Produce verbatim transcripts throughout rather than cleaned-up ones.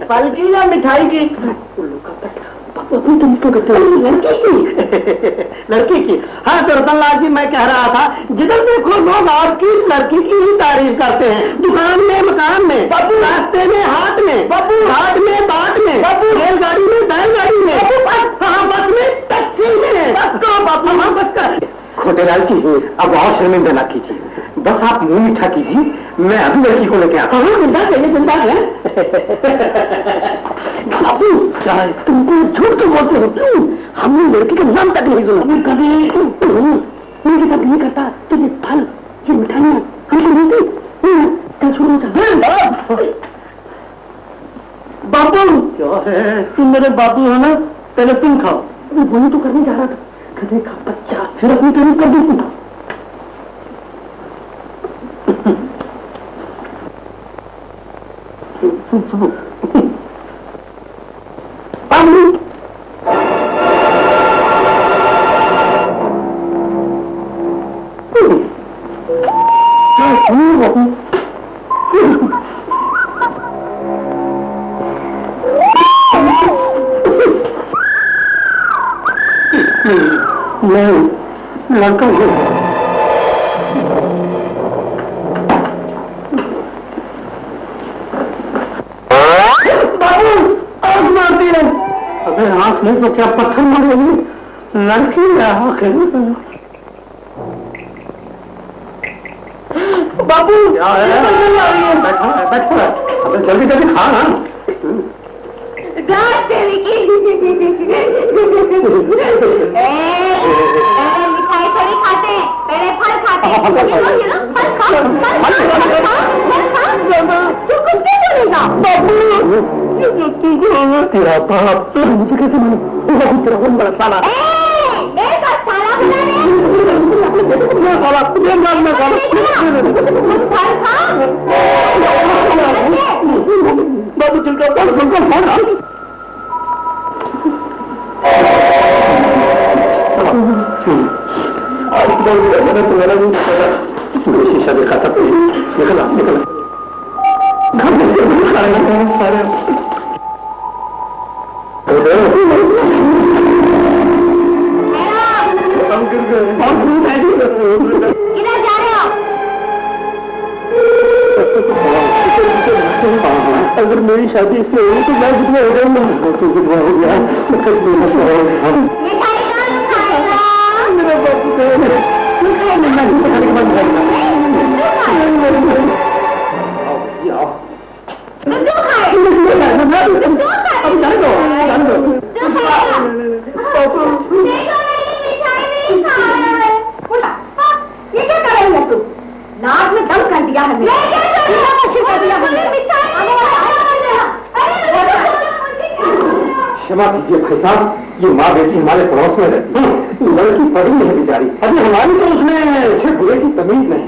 फल की या मिठाई की? बापू तुम तो कहते हो लड़की की। लड़की की? हाँ तो रतनलाल जी मैं कह रहा था, जिधर देखो लोग आपकी लड़की की ही तारीफ करते हैं। दुकान में, मकान में, बापू रास्ते में, हाट में, बापू घाट में, बाट में, बापू रेलगाड़ी में, बैलगाड़ी में, हाँ बस में, टैक्सी में। बस करो बापू, हाँ बस कर। खोटेलाल जी अब और शर्मिंदा ना कीजिए, बस आप मुंह मीठा कीजिए, मैं अभी लड़की को लेके आता हूँ। जिंदा है, जिंदा है। बाबू तुमको झूठ तो बोलते हो क्यों? हमने लड़की का नाम तक नहीं सुना कभी। मेरे साथ नहीं करता तो ये फल, ये मिठाइयाँ हमको मिलती क्या शुरू होता? बाबू क्या है? तुम मेरे बाबू हो ना, पहले तुम खाओ। मैं वही तो करने जा रहा था। गधे का बच्चा, फिर अपनी तारीफ कर दी। मैं लड़का हूँ। आँख मारती है। अबे आँख नहीं तो क्या पत्थर मारेगी? लड़की है आँख है। बाबू क्या है? बैठो बैठो, अबे जल्दी जल्दी खा ना। मिठाई थोड़ी खाते, पहले फल खाते। फल खा, तू कुछ नहीं करेगा। तेरा बाप मुझे कैसे मालूम? तेरा कौन बड़ा साला? मेरे पास साला बना रहे। बाबू चल कर तुम्हारा नहीं पता। शीशा देखा था, निकला निकला सारे किधर जा रहे हो? अगर मेरी शादी इससे हुई तो मैं कितना हो गया, तो कितना हो गया। मिठाई कौन खाएगा? मेरा बापू मिठाई मिलना नहीं खाने के बाद अब जान दो जान दो। ये क्या कर रही है तू? नाक में दम कर दिया है। क्षमा कीजिए भाई साहब, ये माँ बेटी हमारे पड़ोस में रहती है, लड़की पढ़ी नहीं बेचारी। अभी हमारी तो उसने सिर्फ बुरे की तमीज नहीं।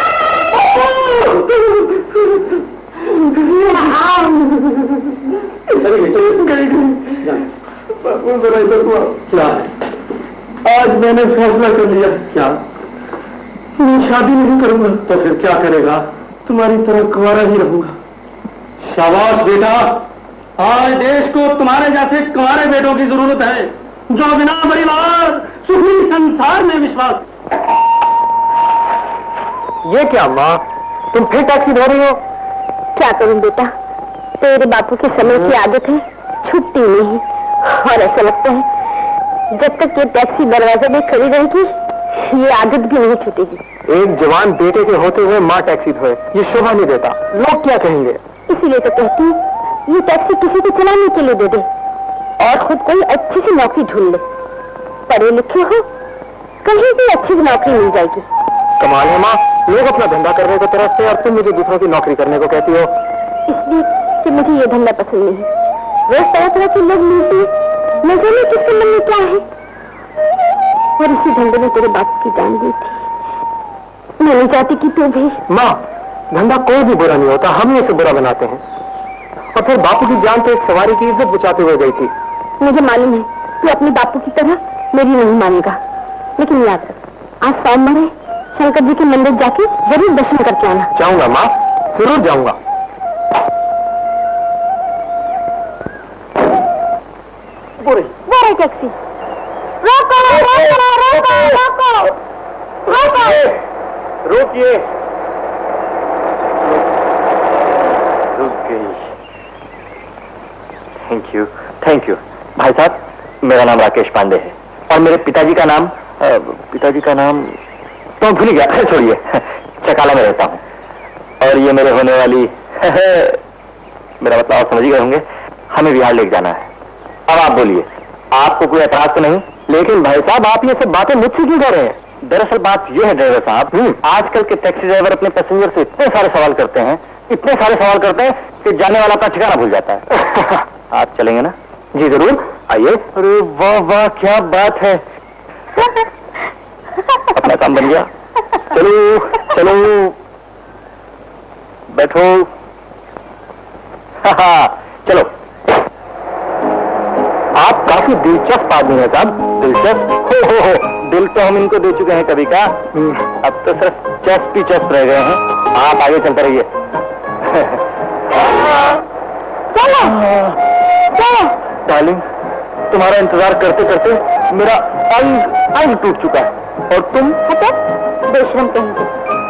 क्या आज मैंने फैसला कर लिया। क्या? मैं शादी नहीं करूंगा। तो फिर क्या करेगा? तुम्हारी तरह कुंवारा ही रहूंगा। शाबाश बेटा, आज देश को तुम्हारे जैसे कुंवारे बेटों की जरूरत है, जो बिना परिवार सुखी संसार में विश्वास। ये क्या माँ, तुम फिर टैक्सी धो रही हो? क्या करूं बेटा, तेरे बापू के समय की आदत है, छुट्टी नहीं। और ऐसा लगता है जब तक ये टैक्सी दरवाजे में खड़ी रहेगी ये आदत भी नहीं छूटेगी। एक जवान बेटे के होते हुए माँ टैक्सी धोए, ये शोभा नहीं देता। लोग क्या कहेंगे? इसीलिए तो कहती हूँ ये टैक्सी किसी को चलाने के लिए दे दे और खुद कोई अच्छी सी नौकरी ढूंढ ले। पढ़े लिखे हो, कहीं भी अच्छी नौकरी मिल जाएगी। कमाल है माँ, लोग अपना धंधा करने को तरसते और तुम मुझे दूसरों की नौकरी करने को कहती हो। इसलिए कि मुझे ये धंधा पसंद नहीं। रोज तरह तरह के लोग मिलते हैं, न जाने किसके मन में क्या है। और इसी धंधे में तेरे बाप की जान दी थी। मैं नहीं चाहती कि तू भी। माँ, धंधा कोई भी बुरा नहीं होता, हम ही इसे बुरा बनाते हैं। और फिर बापू की जान तो एक सवारी की इज्जत बचाते हुए गई थी। मुझे मालूम है तू अपने बापू की तरह मेरी नहीं मानेगा, लेकिन याद रख, आज सोमवार है, शंकर जी के मंदिर जाके जरूर दर्शन करके आना। जाऊंगा माँ, जरूर जाऊंगा। वो रही वो रही टैक्सी। रोको रोको रोको रोको रोको रोकिए। रुक गई। Thank you thank you. भाई साहब, मेरा नाम राकेश पांडे है और मेरे पिताजी का नाम पिताजी का नाम तो भूल गया, छोड़िए। चकाला में रहता हूँ और ये मेरे होने वाली मेरा मतलब आप समझ गए होंगे, हमें बिहार लेके जाना है। अब आप बोलिए, आपको कोई एतराज तो नहीं? लेकिन भाई साहब, आप ये सब बातें मुझसे क्यों कर रहे हैं? दरअसल बात ये है ड्राइवर साहब, आजकल के टैक्सी ड्राइवर अपने पैसेंजर से इतने सारे सवाल करते हैं इतने सारे सवाल करते हैं कि जाने वाला अपना ठिकाना भूल जाता है। आप चलेंगे ना? जी जरूर, आइए। अरे वाह वाह, क्या बात है। अपना काम बन गया। चलो चलो बैठो। चलो। आप काफी दिलचस्प आदमी हैं साहब। दिलचस्प? हो हो हो, दिल तो हम इनको दे चुके हैं कभी का, अब तो सिर्फ चस्प ही चस्प रह गए हैं। आप आगे चलते रहिए। चलो चलो। डार्लिंग, तुम्हारा इंतजार करते करते मेरा अंग अंग टूट चुका है और तुम हटो, बेशरम कहेंगे।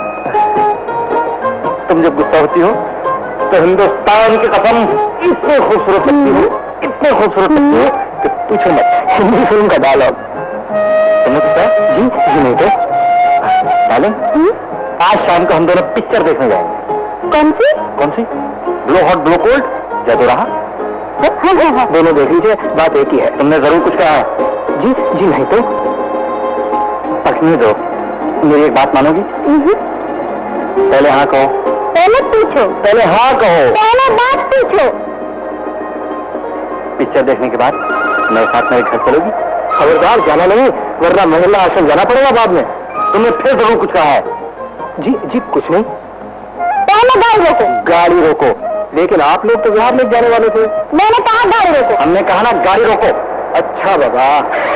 तुम जब गुस्सा होती हो तो हिंदुस्तान की कसम इतने खूबसूरत लगती हो, इतने खूबसूरत लगती हो कि पूछो मत। हिंदी फिल्म का डायलॉग तुमने पूछा? जी जी नहीं तो डार्लिंग, आज शाम को हम दोनों पिक्चर देखने जाएंगे। कौन सी? कौन सी? ब्लो हॉट ब्लो कोल्ड, जादू रहा। हाँ हाँ हाँ, दोनों देख लीजिए, बात एक ही है। तुमने जरूर कुछ कहा है? जी जी नहीं तो पकड़ने दो। मेरी एक बात मानोगी? पहले हाँ कहो। पहले पूछो। पहले हाँ कहो। पहले बात पूछो। पिक्चर देखने के बाद मेरे साथ मेरे घर चलोगी? खबरदार, जाना नहीं, वरना महिला आश्रम जाना पड़ेगा बाद में। तुमने फिर जरूर कुछ कहा है। जी जी कुछ नहीं। पहले गाड़ी रोको। गाड़ी रोको? लेकिन आप लोग तो बिहार में जाने वाले थे। मैंने कहा गाड़ी रोको। हमने कहा ना गाड़ी रोको। अच्छा बाबा।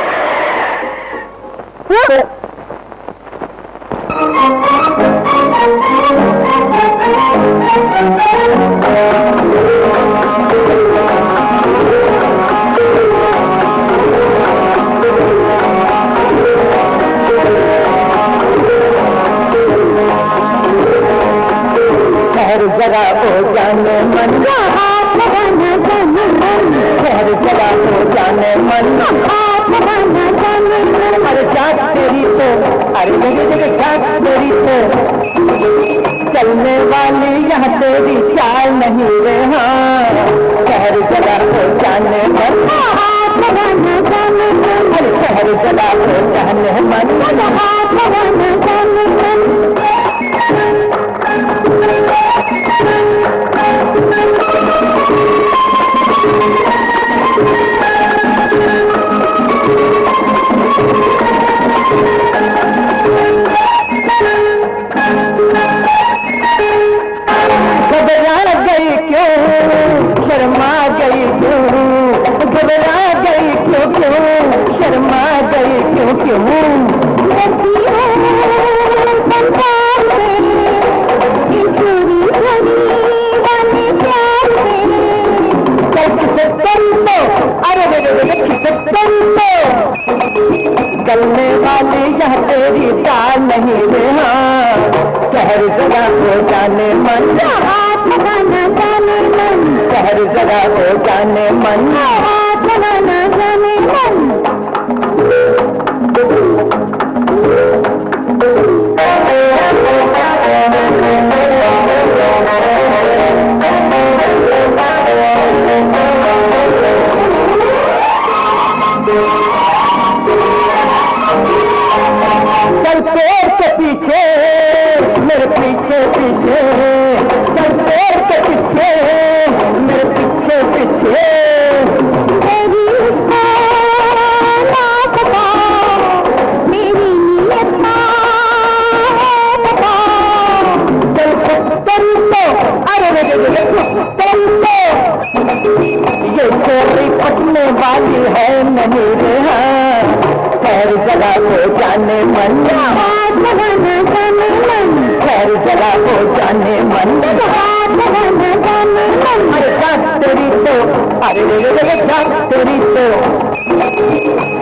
जरा हो जाने मन, हाथ लगाना जाने मन, शहर जरा हो जाने मन, हाथ लगाना जाने मन। अरे जात तेरी तो, अरे मेरी जगह जात तेरी तो, चलने वाली यहाँ तेरी चाल नहीं रे। हाँ, शहर जरा हो जाने मन, हाथ लगाना जाने मन, अरे शहर जरा हो जाने मन, हाथ लगाना जाने मन। घबरा गई क्यों, शर्मा गई क्यों, घबरा गई क्यों क्यों, शर्मा गई क्यों क्यों। चलने वाली यह तेरी चाल नहीं रे। हाँ, शहर जगह हो जाने मन, हाथ लगाना जाने मन, शहर जगह हो जाने मन, हाथ लगाना जाने मन। चल पेड़ के पीछे, मेरे पीछे पीछे, चल पेड़ के पीछे, मेरे पीछे पीछे। मेरी बता, मेरी नीयत बता, चल चल तो, अरे रे रे चल तो, ये चोरी पटने वाली है नहीं रे। हाँ, शहर जगह हो जाने मन, हाथ लगाना जाने मन, शहर जगह हो जाने मन, हाथ लगाना जाने मन। अरे जात तेरी तो, अरे रे रे जात तेरी तो,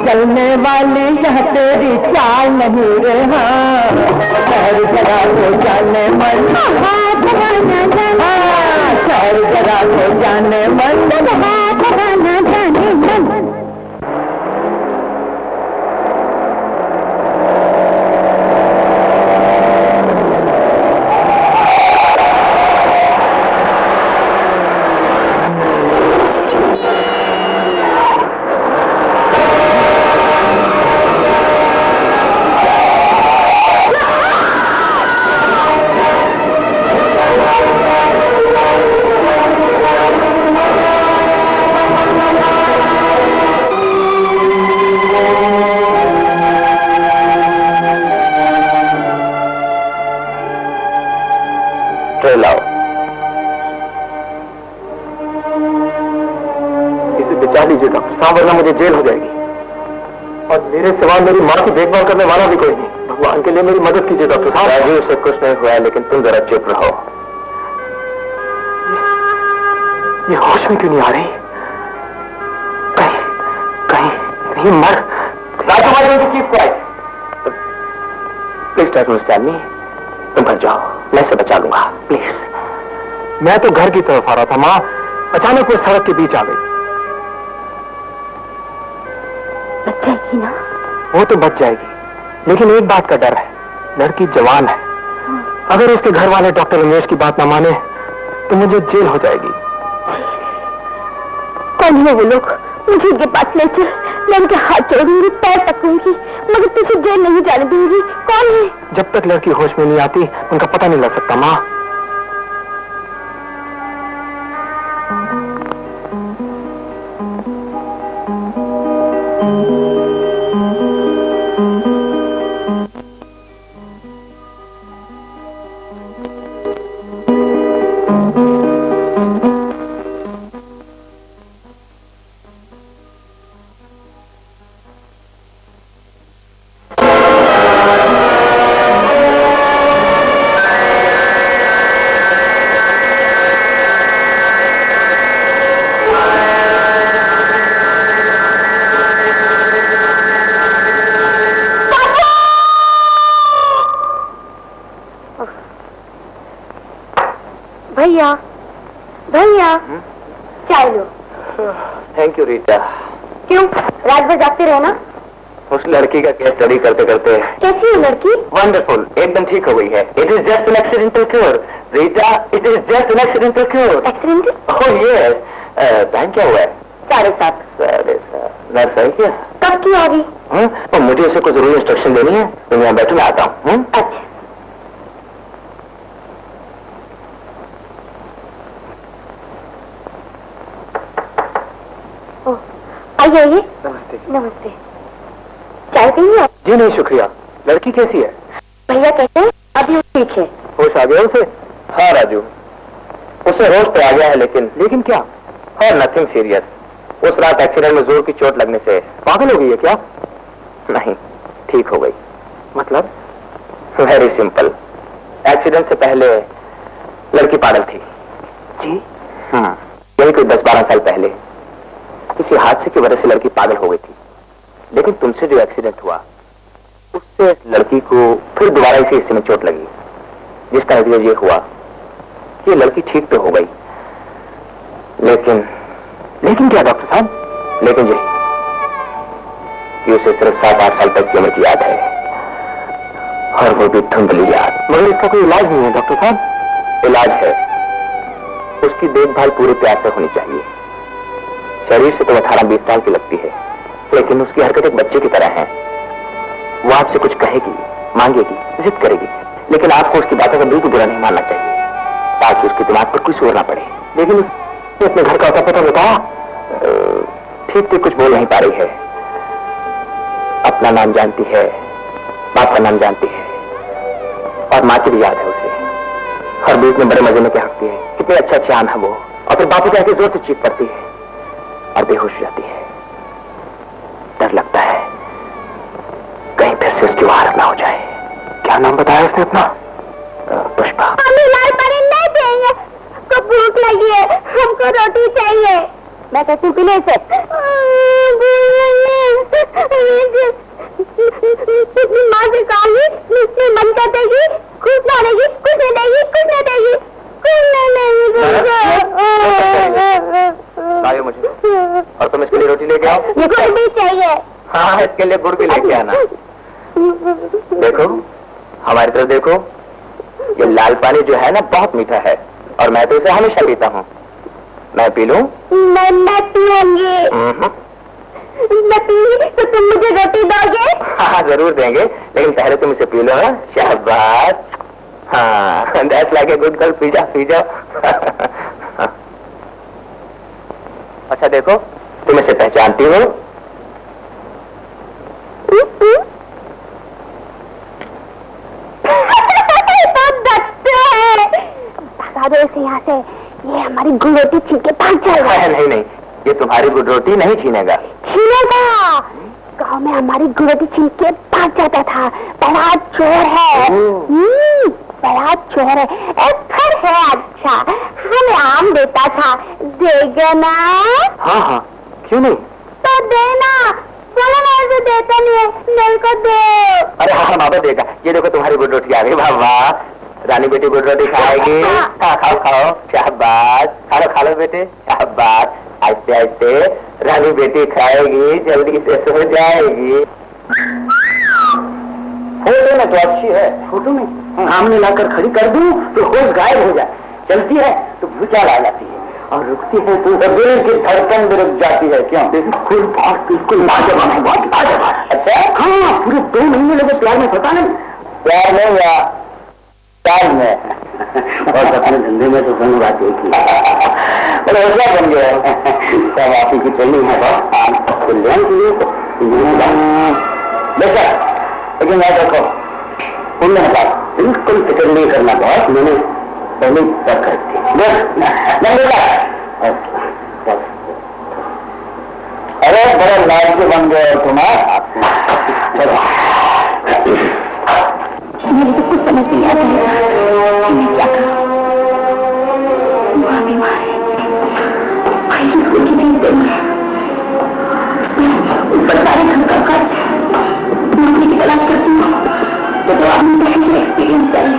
चलने वाली यह तेरी चाल नहीं रे हाँ, शहर जरा को जाने मन, शहर जरा को जाने मन, जाने मन। वरना मुझे जेल हो जाएगी और मेरे सिवा मेरी माँ की देखभाल करने वाला भी कोई नहीं। भगवान के लिए मेरी मदद कीजिए डॉक्टर साहब। राजू से कुछ नहीं हुआ है, लेकिन तुम जरा चुप रहो। ये, ये होश में क्यों नहीं आ रही? कहीं कहीं कहीं मर। राजू भाई keep quiet. Please try to understand me. तुम घर जाओ, मैं इसे बचा लूंगा प्लीज। मैं तो घर की तरफ आ रहा था माँ, अचानक वो सड़क के बीच आ गई। ना? वो तो बच जाएगी, लेकिन एक बात का डर है, लड़की जवान है। अगर उसके घर वाले डॉक्टर रमेश की बात ना माने तो मुझे जेल हो जाएगी। कौन है वो लोग? मुझे उनके पास ले चल, मैं उनके हाथ जोड़ूंगी, पैर पकड़ूंगी, मगर तुझे जेल नहीं जाने दूंगी। कौन है? जब तक लड़की होश में नहीं आती उनका पता नहीं लग सकता माँ। भैया भैया चाय लो। Thank you Rita. क्यों, रात भर जागते रहे ना? उस लड़की का केस स्टडी करते करते। कैसी है लड़की? वंडरफुल, एकदम ठीक हो गई है। It is just an accidental cure Rita, it is just an accidental cure. Accident? Oh yes. Time क्या हुआ है? साढ़े सात। साढ़े सात। नर्स आई क्या? कब की आ गई? तो मुझे उसे कुछ जरूरी इंस्ट्रक्शन देनी है, तो मैं बैठू, मैं आता हूँ। अच्छा। आइए आइए। नमस्ते। नमस्ते। चाय पिए? जी नहीं शुक्रिया। लड़की कैसी है? भैया कहते हैं अभी वो ठीक है। होश आ गया उसे? हाँ राजू, उसे होश तो आ गया है, लेकिन लेकिन क्या? और नथिंग सीरियस। उस रात एक्सीडेंट में जोर की चोट लगने से पागल हो गई है क्या? नहीं, ठीक हो गई। मतलब? Very simple. एक्सीडेंट से पहले लड़की पागल थी। जी? हाँ, यही कोई दस बारह साल पहले किसी हादसे की वजह से लड़की पागल हो गई थी। लेकिन तुमसे जो एक्सीडेंट हुआ उससे लड़की को फिर दोबारा इसी हिस्से में चोट लगी, जिसका नतीजा ये हुआ कि लड़की ठीक तो हो गई, लेकिन लेकिन क्या डॉक्टर साहब? लेकिन यही कि उसे सिर्फ सात आठ साल तक की उम्र की याद है, और वो भी धुंधली याद। मगर इसका कोई इलाज नहीं है डॉक्टर साहब? इलाज है, उसकी देखभाल पूरे प्यार से होनी चाहिए। शरीर से तो अठारह बीस साल की लगती है, लेकिन उसकी हरकत एक बच्चे की तरह है। वो आपसे कुछ कहेगी, मांगेगी, जिद करेगी, लेकिन आपको उसकी बातों का बिल्कुल बुरा नहीं मानना चाहिए, ताकि उसके दिमाग पर कोई जोर ना पड़े। लेकिन उसने अपने घर का पता पता बताया, ठीक ठीक कुछ बोल नहीं पा रही है। अपना नाम जानती है, बाप का नाम जानती है, और माँ की भी याद है उसे। हर बीच में बड़े मजे में क्या हकती है, कितने अच्छे अच्छे आन है वो, और फिर बापू के आके जोर से चीख पड़ती है और बेहोश हो जाती है। डर लगता है कहीं फिर से उसकी हालत ना हो जाए। क्या नाम बताया उसने अपना? पुष्पा। हमें लाल परी नहीं चाहिए, हमको भूख लगी है, हमको रोटी चाहिए। मैं कहती हूँ पीने से। अपनी माँ से कहूंगी, मुझसे मन कर देगी, कुछ ना देगी, कुछ नहीं देगी, कुछ नहीं देगी, कुछ नहीं देगी। मुझे और तुम इसके लिए रोटी लेके आओ। गुड़ भी चाहिए। हाँ, इसके लिए गुड़ भी लेके आना। देखो हमारी तरफ देखो, ये लाल पानी जो है ना बहुत मीठा है और मैं तो इसे हमेशा पीता हूँ। मैं पी लूं? मैं मैं पीऊंगी। मैं पीऊंगी तो तुम मुझे रोटी दोगे? हाँ जरूर देंगे, लेकिन पहले तुम इसे पी लो ना। शाबाश। हाँ, that's like a good girl. पी जा पी जा। अच्छा देखो, तुम इसे पहचानती हो? भगा दो इसे यहाँ से, ये हमारी गुड़ रोटी छीन के भाग जाएगा। नहीं नहीं, ये तुम्हारी गुड़ रोटी नहीं छीनेगा। छीनेगा। गाँव में हमारी गुड़ रोटी छीन के भाग जाता था। बड़ा चोर है, बड़ा चोर है। फिर है अच्छा, हमें आम देता था, देगा ना? हाँ हाँ, क्यों नहीं? तो देना। बोलो ना, ऐसे देता नहीं है, मेरे को दो। अरे हाँ बाबा देगा। ये देखो तुम्हारी गुड़ रोटी आ गई। बाबा रानी बेटी गुड़ रोटी खाएगी। हाँ खाओ खाओ। शाबाश, खा लो खा लो बेटे। शाबाश, आहिस्ते आहिस्ते रानी बेटी खाएगी, जल्दी से सो जाएगी। फोटो में तो अच्छी है। फोटो में सामने लाकर खड़ी कर दूं तो होश गायब हो जाए। चलती है तो भूचाल आ जाती है और रुकती है तो दिल की धड़कन भी रुक जाती है। क्यों? बिल्कुल बहुत बिल्कुल लाजवाब है, बहुत लाजवाब। अच्छा हाँ, पूरे दो महीने लगे प्यार में। पता नहीं प्यार में या प्यार में और अपने धंधे में तो दोनों बात एक ही। बड़े होशियार बन गए। सब आप ही की ट्रेनिंग है कल्याण के लिए। बेशक, लेकिन याद रखो, पुण्य का बिल्कुल फिक्र नहीं करना। बहुत मैंने पहले तक करती। अरे बड़े लायक बन गए तुम्हारा। मेरी तो कुछ समझ नहीं आता है कि मैं क्या करूं। वहाँ बीमार है, भाई स्कूल की फीस देनी है, ऊपर सारे घर का खर्च, नौकरी की तलाश करती हूँ तो जो आपने पहले से एक्सपीरियंस चाहिए।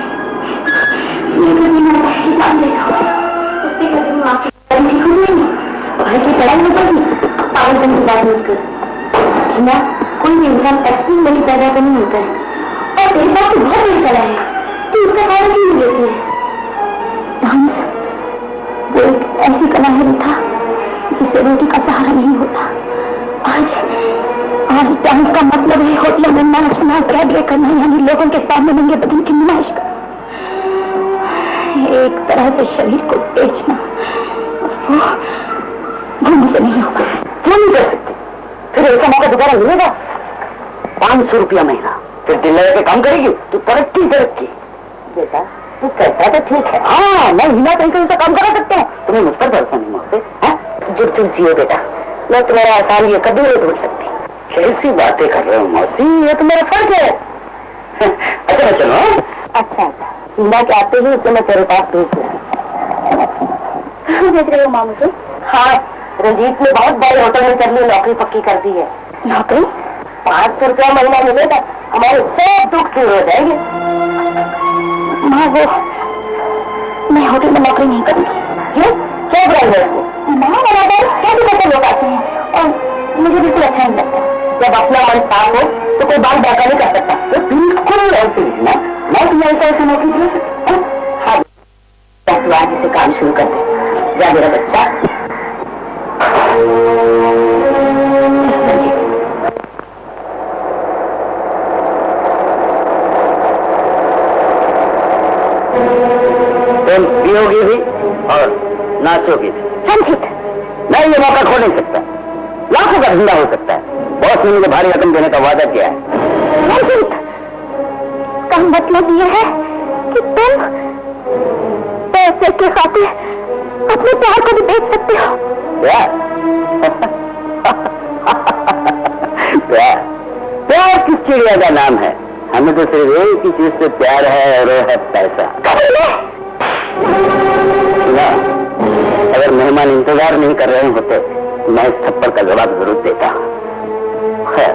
मेरे को आता है कि जान देता हूँ, उससे कहती हूँ आपकी ठीक हो जाएगी, घर की पढ़ाई हो जाएगी। पागलपन की बात नहीं कर हिना, कोई भी इंसान ऐसी मेरी पैदा तो नहीं होता है। और तेरे पास तो बहुत देर चला है, तू उसका कारण क्यों नहीं लेती है? डांस वो एक ऐसी कला है था जिससे रोटी का सहारा नहीं होता। आज आज डांस का मतलब है होटलों में नाचना, कैबरे करना, यानी लोगों के सामने नंगे बदन की नुमाइश करना, एक तरह से शरीर को बेचना। वो वो मुझे नहीं होगा। क्यों नहीं कर सकते? फिर ऐसा मौका दोबारा मिलेगा। पाँच सौ रुपया महीना, फिर दिल लगा के काम करेगी तो तरक्की तरक्की। बेटा तू कहता तो ठीक है। हाँ, मैं हिना कहीं कहीं से काम करा सकता हूँ। तुम्हें मुझ पर भरोसा नहीं मौसे? जब तुम जियो बेटा, मैं तुम्हारा आसान ये कभी नहीं ढूंढ सकती। कैसी बातें कर रहे हो मौसी, ये तो मेरा फर्ज है। अच्छा मैं चलो। अच्छा अच्छा, हिना के आते ही उसे मैं तेरे पास भेज दिया। भेज रही हूँ मामू से? हाँ, रंजीत ने बहुत बड़े होटल में कर ली, नौकरी पक्की कर दी है। नौकरी? पाँच सौ रुपया महीना मिलेगा, हमारे सब दुख दूर हो जाएंगे। माँ वो मैं होटल में नौकरी नहीं करूँगी। क्यों? क्या बुराई है उसको? माँ मेरा डर क्या भी करते लोग आते हैं और मुझे बिल्कुल अच्छा नहीं लगता। जब अपना मन साफ हो तो कोई बात बाका नहीं कर सकता। तो बिल्कुल ऐसे ही ना, मैं तुम्हें ऐसा ऐसा नौकरी दे सकती हूँ। हाँ, तू आज इसे काम शुरू कर दे। जा मेरा बच्चा। तुम पियोगी भी और नाचोगी भी। ठीक, मैं ये मौका खो नहीं सकता। लाखों का धंधा हो सकता है। बॉस ने मुझे भारी रकम देने का वादा किया है। का मतलब ये है कि तुम पैसे के खातिर अपने प्यार को भी बेच सकते हो। प्यार? प्यार प्यार किस चिड़िया का नाम है? हमें तो सिर्फ एक ही चीज से प्यार है और वो है पैसा। ना, अगर मेहमान इंतजार नहीं कर रहे होते मैं इस थप्पड़ का जवाब जरूर देता। खैर,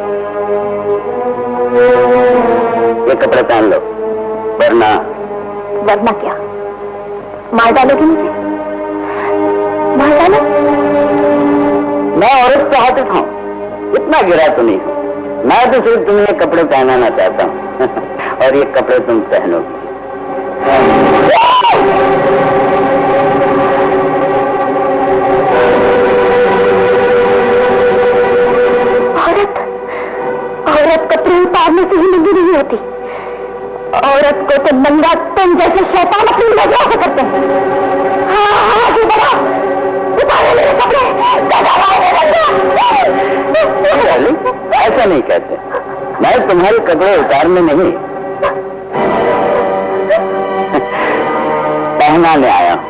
ये कपड़े पहन लो, वरना वरना क्या? मार डालोगे मुझे? मार डालो? मैं औरत का हाथिफ हूँ, इतना गिरा तो नहीं हूँ। मैं तो सिर्फ तुम्हें ये कपड़े पहनाना चाहता हूँ और ये कपड़े तुम पहनोगे। औरत औरत कपड़े उतारने से ही नंगी नहीं होती। औरत को तो नंगा तुम जैसे शैतान अपनी नजरों से करते हैं। हाँ, आगे बढ़ो, उतारो मेरे कपड़े। ऐसा नहीं कहते, मैं तुम्हारे कपड़े उतारने नहीं पहनाने आया हूं।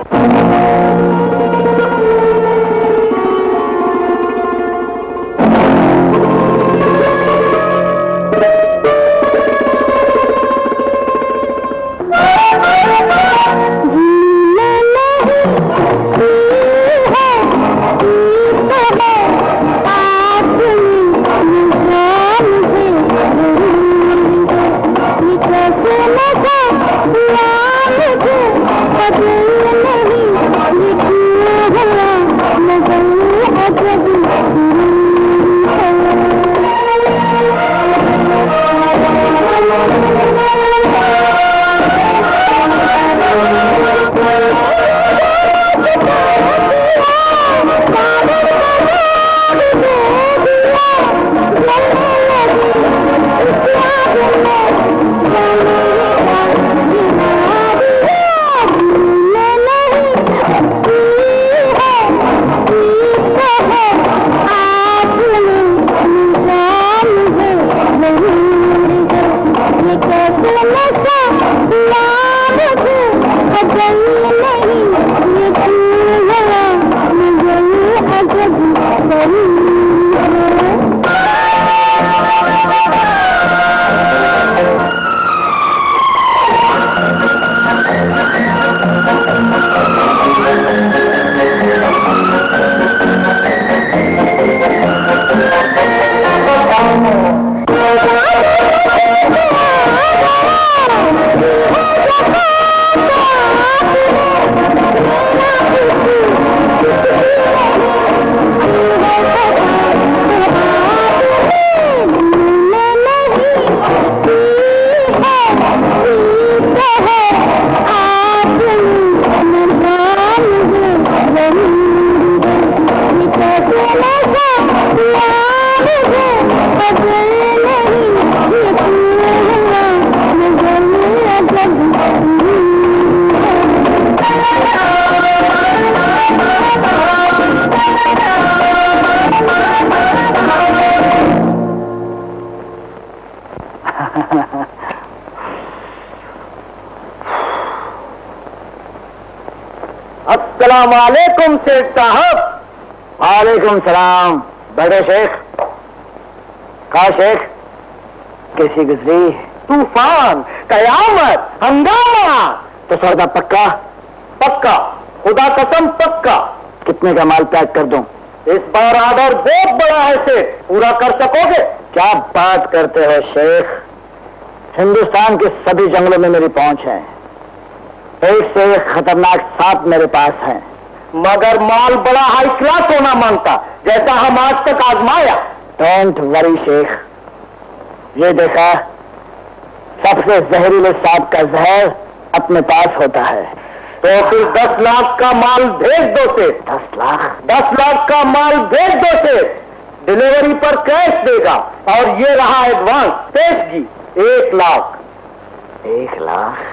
अस्सलामुअलैकुम सेठ साहब। वालेकुम सलाम। बड़े शेख। का शेख? कैसी गुजरी? तूफान, कयामत, हंगामा। तो सौदा पक्का? पक्का, खुदा कसम पक्का। कितने का माल पैक कर दूं? इस बार ऑर्डर बहुत बड़ा है सेठ, पूरा कर सकोगे? क्या बात करते हो शेख, हिंदुस्तान के सभी जंगलों में मेरी पहुंच है। एक से एक खतरनाक सांप मेरे पास है, मगर माल बड़ा हाई क्लास होना मांगता, जैसा हम आज तक आजमाया। डोंट वरी शेख, ये देखा, सबसे जहरीले सांप का जहर अपने पास होता है। तो फिर दस लाख का माल भेज दो से। दस लाख? दस लाख का माल भेज दो से। डिलीवरी पर कैश देगा, और ये रहा एडवांस पेशगी एक लाख। एक लाख?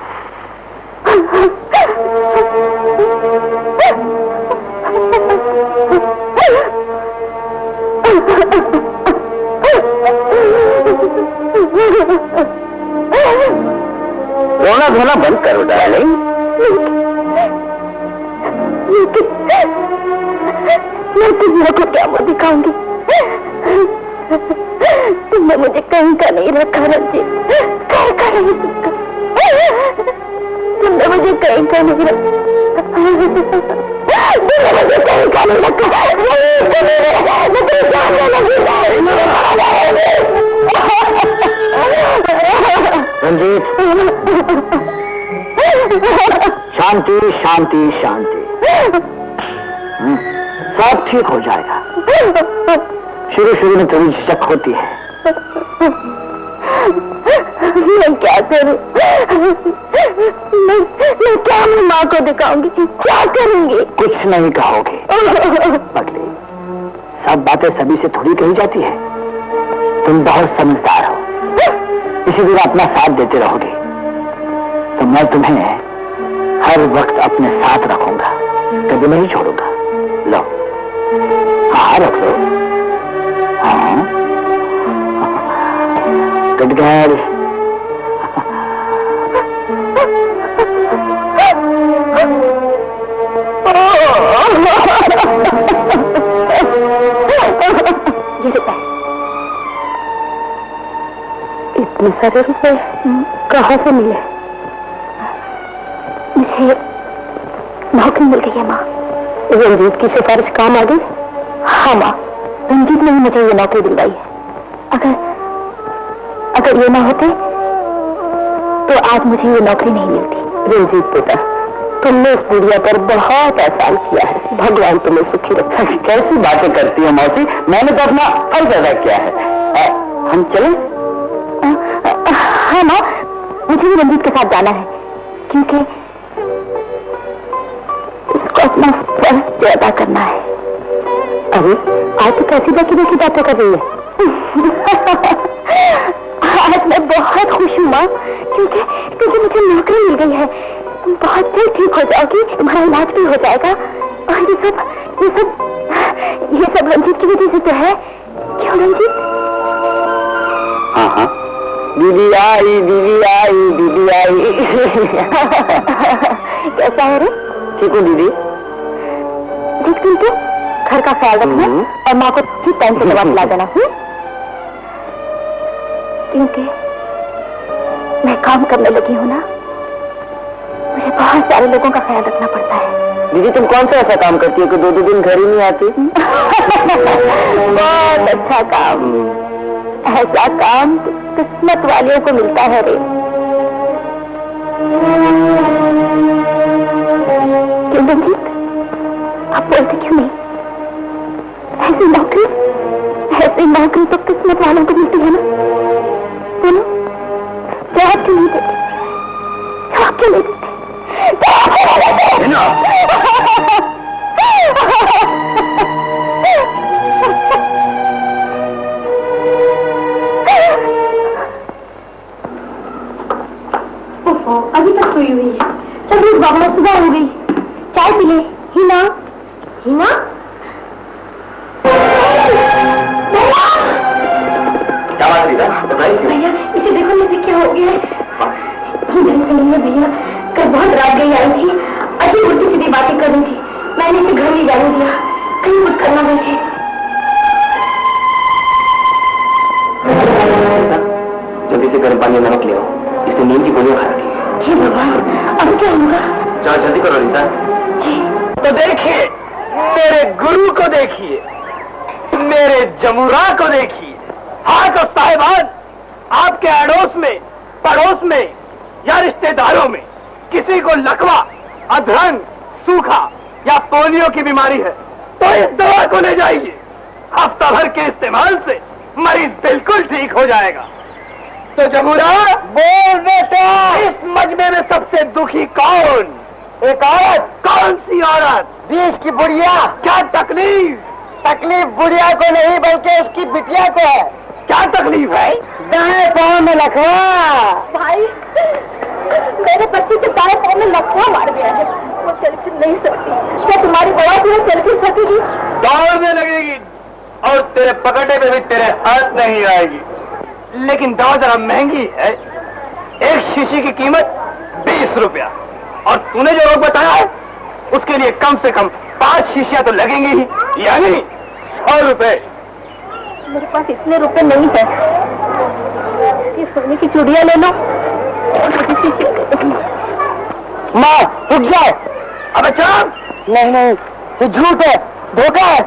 रोना धोना बंद करो डार्लिंग। मैं तुम को क्या वो दिखाऊंगी? तुमने मुझे कहीं का नहीं रखा रंजीत, कहीं का नहीं रखा। तुमने मुझे कहीं का नहीं रखा, तुमने मुझे कहीं का नहीं रखा। मैं तेरे सामने नहीं शांति शांति शांति। सब ठीक हो जाएगा। शुरू शुरू में थोड़ी झिझक होती है। मैं क्या करूं? मैं, मैं क्या अपनी माँ को दिखाऊंगी? क्या करूंगी? कुछ नहीं कहोगे पगली। सब बातें सभी से थोड़ी कही जाती है। तुम बहुत समझदार हो, इसी तरह अपना साथ देते रहोगे तो मैं तुम्हें हर वक्त अपने साथ रखूंगा, कभी नहीं छोड़ूंगा। लो, हाँ रख लो। हाँ गुड गर्ल। इतने सारे रुपए कहाँ से मिले? मुझे नौकरी मिल गई है माँ। रंजीत की सिफारिश काम आ गई? हाँ माँ, रंजीत ने ही मुझे ये नौकरी दिलवाई है। अगर अगर ये ना होते तो आज मुझे ये नौकरी नहीं मिलती। रंजीत बेटा, तुमने इस बुढ़िया पर बहुत एहसान किया है। भगवान तुम्हें सुखी रखा। कैसी बातें करती है मौसी? मैंने तो अपना फर्ज अदा किया है। आ, हम चलें? हाँ माँ, मुझे भी रंजीत के साथ जाना है क्योंकि इसको अपना फर्ज अदा करना है। अरे आज तो कैसी बाकी बाकी बातें कर रही है? आज मैं बहुत खुश हूँ माँ, क्योंकि क्योंकि मुझे नौकरी मिल गई है। तुम बहुत जल्द ठीक हो जाओगी, तुम्हारा इलाज भी हो जाएगा। और ये सब ये सब ये सब रंजीत की वजह से तो है। क्यों रंजीत? हाँ हाँ, दीदी आई दीदी आई दीदी आई। कैसा है रे? ठीक हूँ दीदी। देख तुम तो घर का ख्याल रखना और माँ को ठीक टाइम से दवा पिला देना। क्योंकि मैं काम करने लगी हूँ ना, मुझे बहुत सारे लोगों का ख्याल रखना पड़ता है। दीदी तुम कौन सा ऐसा काम करती है कि दो दो दिन घर ही नहीं आती? बहुत अच्छा काम, ऐसा काम किस्मत वालियों को मिलता है रे। क्यों रंजीत, आप बोलते क्यों नहीं? ऐसी नौकरी ऐसी नौकरी तो किस्मत वालों को मिलती है ना। बोलो, जवाब क्यों नहीं देते? जवाब क्यों नहीं देते? अभी तक सोई हुई है। चल बाबा, सुबह हो गई, चाय पी ले। हिना, हिना, क्या बात है भैया इसे देखो मुझे क्या हो गया है। भैया कल बहुत रात गई आई थी, अच्छी उल्टी सीधी बातें कर रही थी। मैंने इसे घर नहीं जाने दिया, कहीं कुछ करना बैठे। जल्दी से गर्म पानी नमक ले आओ, इसने नींद की गोलियां खा रखी है। हे भगवान, अब क्या होगा? जाओ जल्दी करो रीता। तो देखिए, मेरे गुरु को देखिए, मेरे जमुरा को देखिए। हाँ तो साहिबान, आपके अड़ोस में, पड़ोस में या रिश्तेदारों में किसी को लकवा, अधरंग, सूखा या पोलियो की बीमारी है तो इस दवा को ले जाइए। हफ्ता भर के इस्तेमाल से मरीज बिल्कुल ठीक हो जाएगा। तो जमुरा बोल बेटा, इस मजमे में सबसे दुखी कौन? एक औरत। कौन सी औरत? बीच की बुढ़िया। क्या तकलीफ? तकलीफ बुढ़िया को नहीं बल्कि उसकी बिटिया को है। क्या तकलीफ है? दाएं पाँव में लकवा। भाई, मेरे बच्चे के दाएं पाँव में लकवा मार गया है, वो चल फिर नहीं सकती। क्या तुम्हारी बड़ा भी चल फिर सकेगी? दौड़ने लगेगी और तेरे पकड़ने में भी तेरे हाथ नहीं आएगी। लेकिन दवा जरा महंगी है, एक शीशी की कीमत बीस रुपया, और तूने जो रोग बताया है उसके लिए कम से कम पांच शीशियां तो लगेंगी ही, यानी सौ रुपए। मेरे पास इतने रुपए नहीं है, ये सोने की चूड़ियां ले लो। माँ रुक जाओ। अब अच्छा नहीं नहीं, ये झूठ है, धोखा है।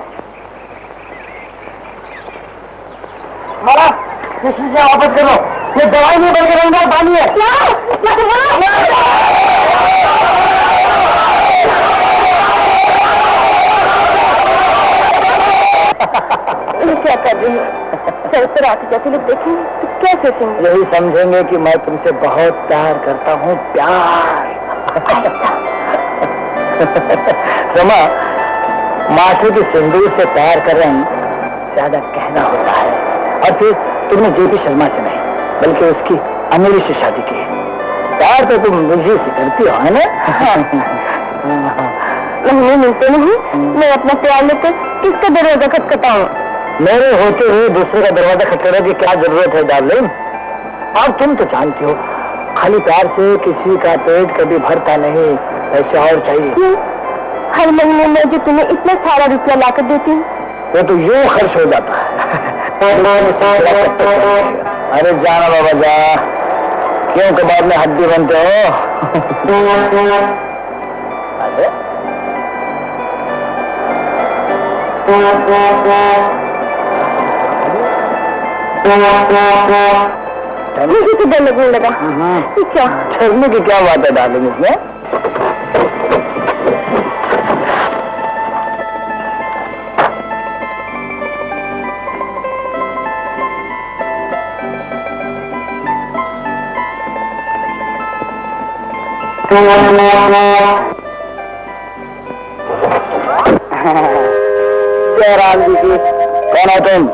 मारा ये शीशियां वापस करो, ये दवाई नहीं बनकर रंगा पानी है। क्या? क्या कर रही हो? सर आते जाते लोग देखेंगे तो क्या सोचेंगे? यही समझेंगे कि मैं तुमसे बहुत प्यार करता हूँ, प्यार। रमा, माथे की सिंदूर से प्यार कर रहे हैं ज्यादा कहना होता है। और फिर तुमने जेपी शर्मा से नहीं बल्कि उसकी अमीरी से शादी की है। प्यार तो तुम मुझे से करती हो, है ना? नहीं मिलते नहीं, मैं अपना प्यार लेकर किसका दरवाजा खटखटाऊं? मेरे होते हुए दूसरे का दरवाजा खटखटाने की क्या जरूरत है डार्लिंग? और तुम तो जानती हो खाली प्यार से किसी का पेट कभी भरता नहीं, ऐसे और चाहिए। हर महीने में जो तुम्हें इतना सारा रुपया लाकर देती हूँ वो तो यूं खर्च हो जाता है। अरे जाना बाबा जा, क्यों कबाब में हड्डी बनते हो? अरे मुझे तो डर लगने लगा। क्या डरने की क्या बात है डार्लिंग इसमें? जय राम जी की। कौन हो तुम?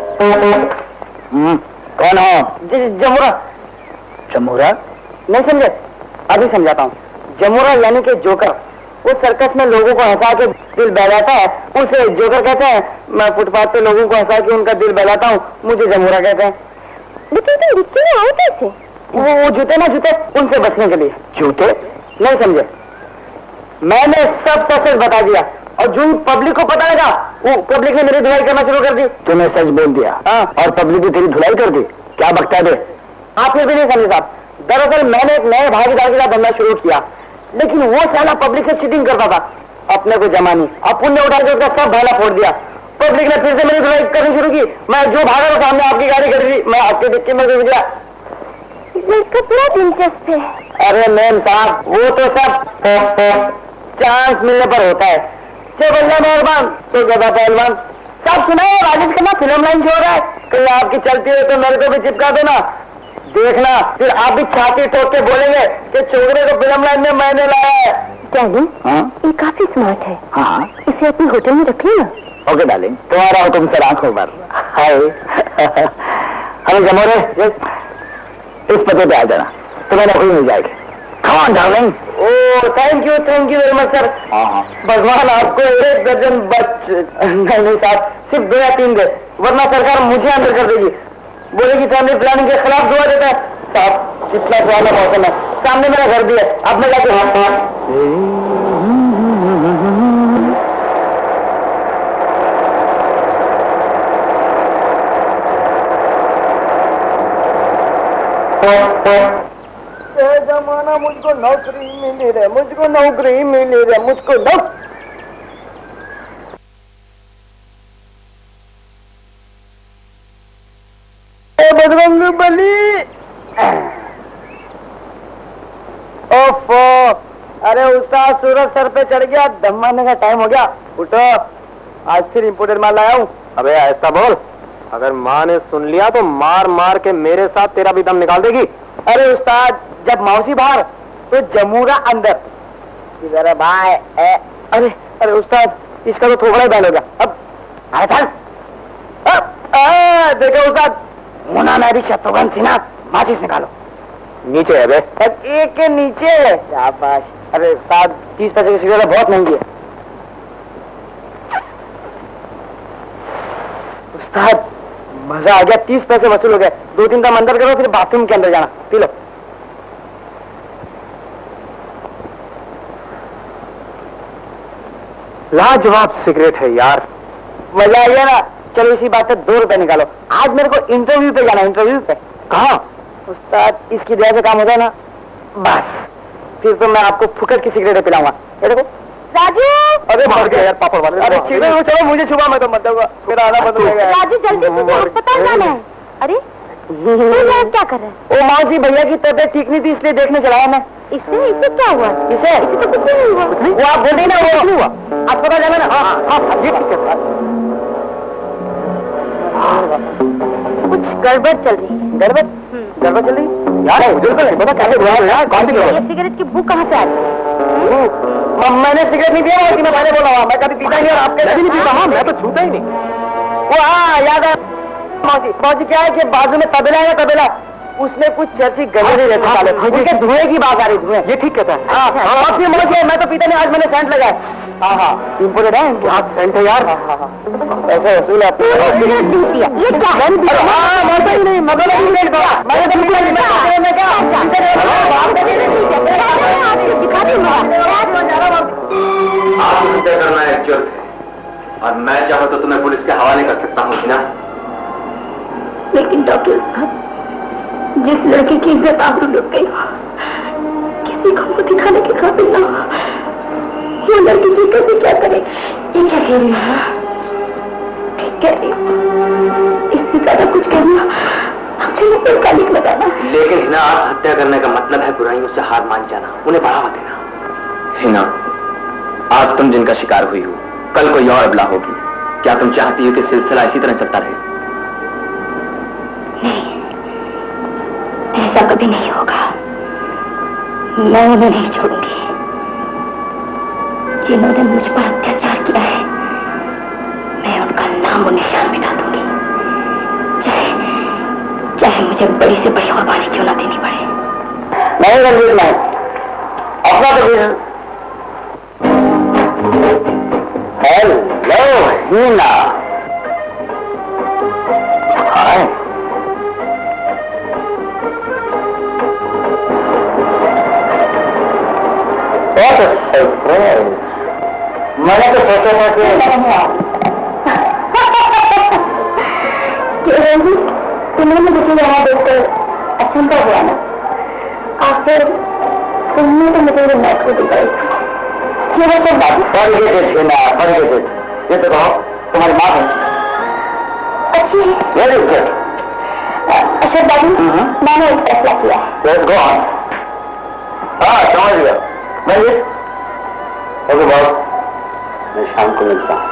कौन हो? जमुरा। जमुरा? नहीं समझे? अभी समझाता हूँ। जमुरा यानी कि जोकर। वो सर्कस में लोगों को हंसा के दिल बहलाता है, उसे जोकर कहते हैं। मैं फुटपाथ पे लोगों को हंसा के उनका दिल बहलाता हूँ, मुझे जमुरा कहते हैं। लेकिन तुम रिक्शे में आए कैसे? वो, वो जूते ना जूते, उनसे बचने के लिए। जूते? नहीं समझे? मैंने सब सच बता दिया और जो पब्लिक को पता लगा वो पब्लिक ने मेरी धुलाई करना शुरू कर दी। तूने सच बोल दिया? हाँ। और पब्लिक ने तेरी धुलाई कर दी? क्या बकता दे? आप फिर भी नहीं समझे साहब। दरअसल मैंने एक नए भागीदार के साथ धंधा शुरू किया, लेकिन वो साला पब्लिक से चीटिंग करता था, अपने को जमा नहीं। अब पुण्य उठा के उसका सब भाला फोड़ दिया। पब्लिक ने फिर से मेरी धुलाई करनी शुरू की। मैं जो भागा वो सामने आपकी गाड़ी खड़ी थी, मैं आपके डिक्की में घुस गया। इसका पूरा दिलचस्प है। अरे मैम साहब, वो तो सब चांस मिलने पर होता है। बल्ला मेहरबान तो गदा पहलवान। सब सुना है राजेश खन्ना फिल्म लाइन छोड़ रहा है, कहीं आपकी चलती है तो मेरे को भी चिपका देना। देखना फिर आप भी छाती ठोक के बोलेंगे कि छोकरे को फिल्म लाइन में मैंने लाया है। डार्लिंग, ये काफी स्मार्ट है। हाँ, इसे अपने होटल में रख लेना। ओके डार्लिंग, तुम्हारा हुक्म सर आंखों पर। हाय हेलो जमोरे, इस पते पे आ जाना, तुम्हें नौकरी मिल जाएगी। Come on, darling. Oh, thank you, thank you very much, sir. भगवान आपको एक दर्जन बच नहीं नहीं साहब, सिर्फ दो या तीन दे, वरना सरकार मुझे अंदर कर देगी। बोलेगी फैमिली प्लानिंग के खिलाफ दुआ देता है। साहब कितना पुराना मौसम है, सामने मेरा घर भी है, अब मैं जाके जमाना मुझको नौकरी मिली रे, मुझको नौकरी मिली रे, मुझको नौकरी। बजरंग बली। ओफो, अरे उस्ताद सूरज सर पे चढ़ गया, दम मारने का टाइम हो गया। उठो, आज फिर इम्पोर्टेड माल लाया हूँ। अबे ऐसा बोल, अगर माँ ने सुन लिया तो मार मार के मेरे साथ तेरा भी दम निकाल देगी। अरे उस्ताद, जब मौसी बाहर तो जमूरा अंदर। इधर भाई। अरे अरे उस्ताद, इसका तो थोड़ा ही बैल हो गया। अब अरे चल, देखो उस्ताद, मुना नारी शत्रुघ्न सिन्हा, माचिस निकालो। नीचे है बे। एक के नीचे। शाबाश। अरे उस्ताद, तीस पैसे की सिगरेट बहुत महंगी है। उस्ताद मजा आ गया, तीस पैसे वसूल हो गए। दो तीन दम अंदर करो, फिर बाथरूम के अंदर जाना। पी लो। लाजवाब सिगरेट है यार, मजा आ गया ना। चलो इसी बात पे दो रुपए निकालो, आज मेरे को इंटरव्यू पे जाना। इंटरव्यू पे कहाँ? उस्ताद, इसकी दया से काम होता है ना। बस फिर तो मैं आपको फुकट की सिगरेट पिलाऊंगा। ये देखो राजू। अरे मार गया यार पापड़ वाले। अरे सिगरेट चलो, मुझे छुपा, मैं तो मत दूंगा, मेरा आना बंद हो जाएगा। राजू जल्दी से अस्पताल जाना है। अरे क्या कर रहे हैं? ओ माँ जी, भैया की तबीयत ठीक नहीं थी इसलिए देखने चलाया मैं। इससे इसे क्या हुआ? इसे इसे तो कुछ नहीं हुआ। वो आप बोल रही ना, वो नहीं हुआ। अस्पताल जाना ना। हाँ हाँ, ये ठीक है। कुछ गड़बड़ चल रही है। गड़बड़ गड़बड़ चल रही यार? मुझे तो नहीं पता कैसे हुआ यार। कौन सी गड़बड़? ये सिगरेट की बू कहाँ से आ रही है? मैंने सिगरेट नहीं दिया कि मैं मैंने बोला हुआ, मैं कभी पीता नहीं और आपके नहीं पीता हूँ, मैं तो छूता ही नहीं। वो हाँ याद है मौजी, मौजी क्या है कि बाजू में तबेला है, तबेला उसमें कुछ चर्ची गले नहीं रहते साले, उनके धुएं की बात आ रही, धुएं। ये ठीक कहता है। हाँ हाँ मौजी, मैं तो पीता नहीं, आज मैंने सेंट लगाया। हाँ हाँ इम्पोर्टेड है, क्या सेंट है यार। हाँ हाँ ऐसे वसूल है ये क्या है? हाँ मौजा ही नहीं, मगर मैंने तो आप हत्या करना है एक्चुअल, और मैं चाहूँ तो तुम्हें पुलिस के हवाले कर सकता हूँ हिना। लेकिन डॉक्टर साहब, जिस लड़के की इज्जत आबरू लुट गई हो, किसी को मुंह दिखाने के काबिल ना हो, वो लड़की जी कैसे क्या करे? ये क्या कह रही है? ठीक कह रही हो, इससे ज्यादा कुछ कहना हमसे मुझे कालिक लगाना। लेकिन हिना, आप हत्या करने का मतलब है बुराइयों से हार मान जाना, उन्हें बढ़ावा देना। हिना, आज तुम जिनका शिकार हुई हो, कल कोई और अबला होगी। क्या तुम चाहती हो कि सिलसिला इसी तरह चलता रहे? नहीं, ऐसा कभी नहीं होगा। मैं उन्हें नहीं छोड़ूंगी जिन्होंने मुझ पर अत्याचार किया है। मैं उनका नाम और निशान मिटा दूंगी, चाहे चाहे मुझे बड़ी से बड़ी कुर्बानी क्यों ना देनी पड़े। नहीं रंजीत, मैं अपना तो hello Heena. Hi What a surprise! मैंने तो सोचा था कि तुमने मुझे यहाँ देखकर अचंभा हुआ ना, आखिर तुमने तो मुझे मैच को दिखाई। ये वो सब बात फॉरगेट ना, फॉरगेट। ये तो कहो तुम्हारी माँ है। अच्छी है। Very good. अशोक बाबू, मैंने एक फैसला किया है। Let's go on. हाँ समझ गया। मैं ये ओके बॉस, मैं शाम को मिलता हूँ।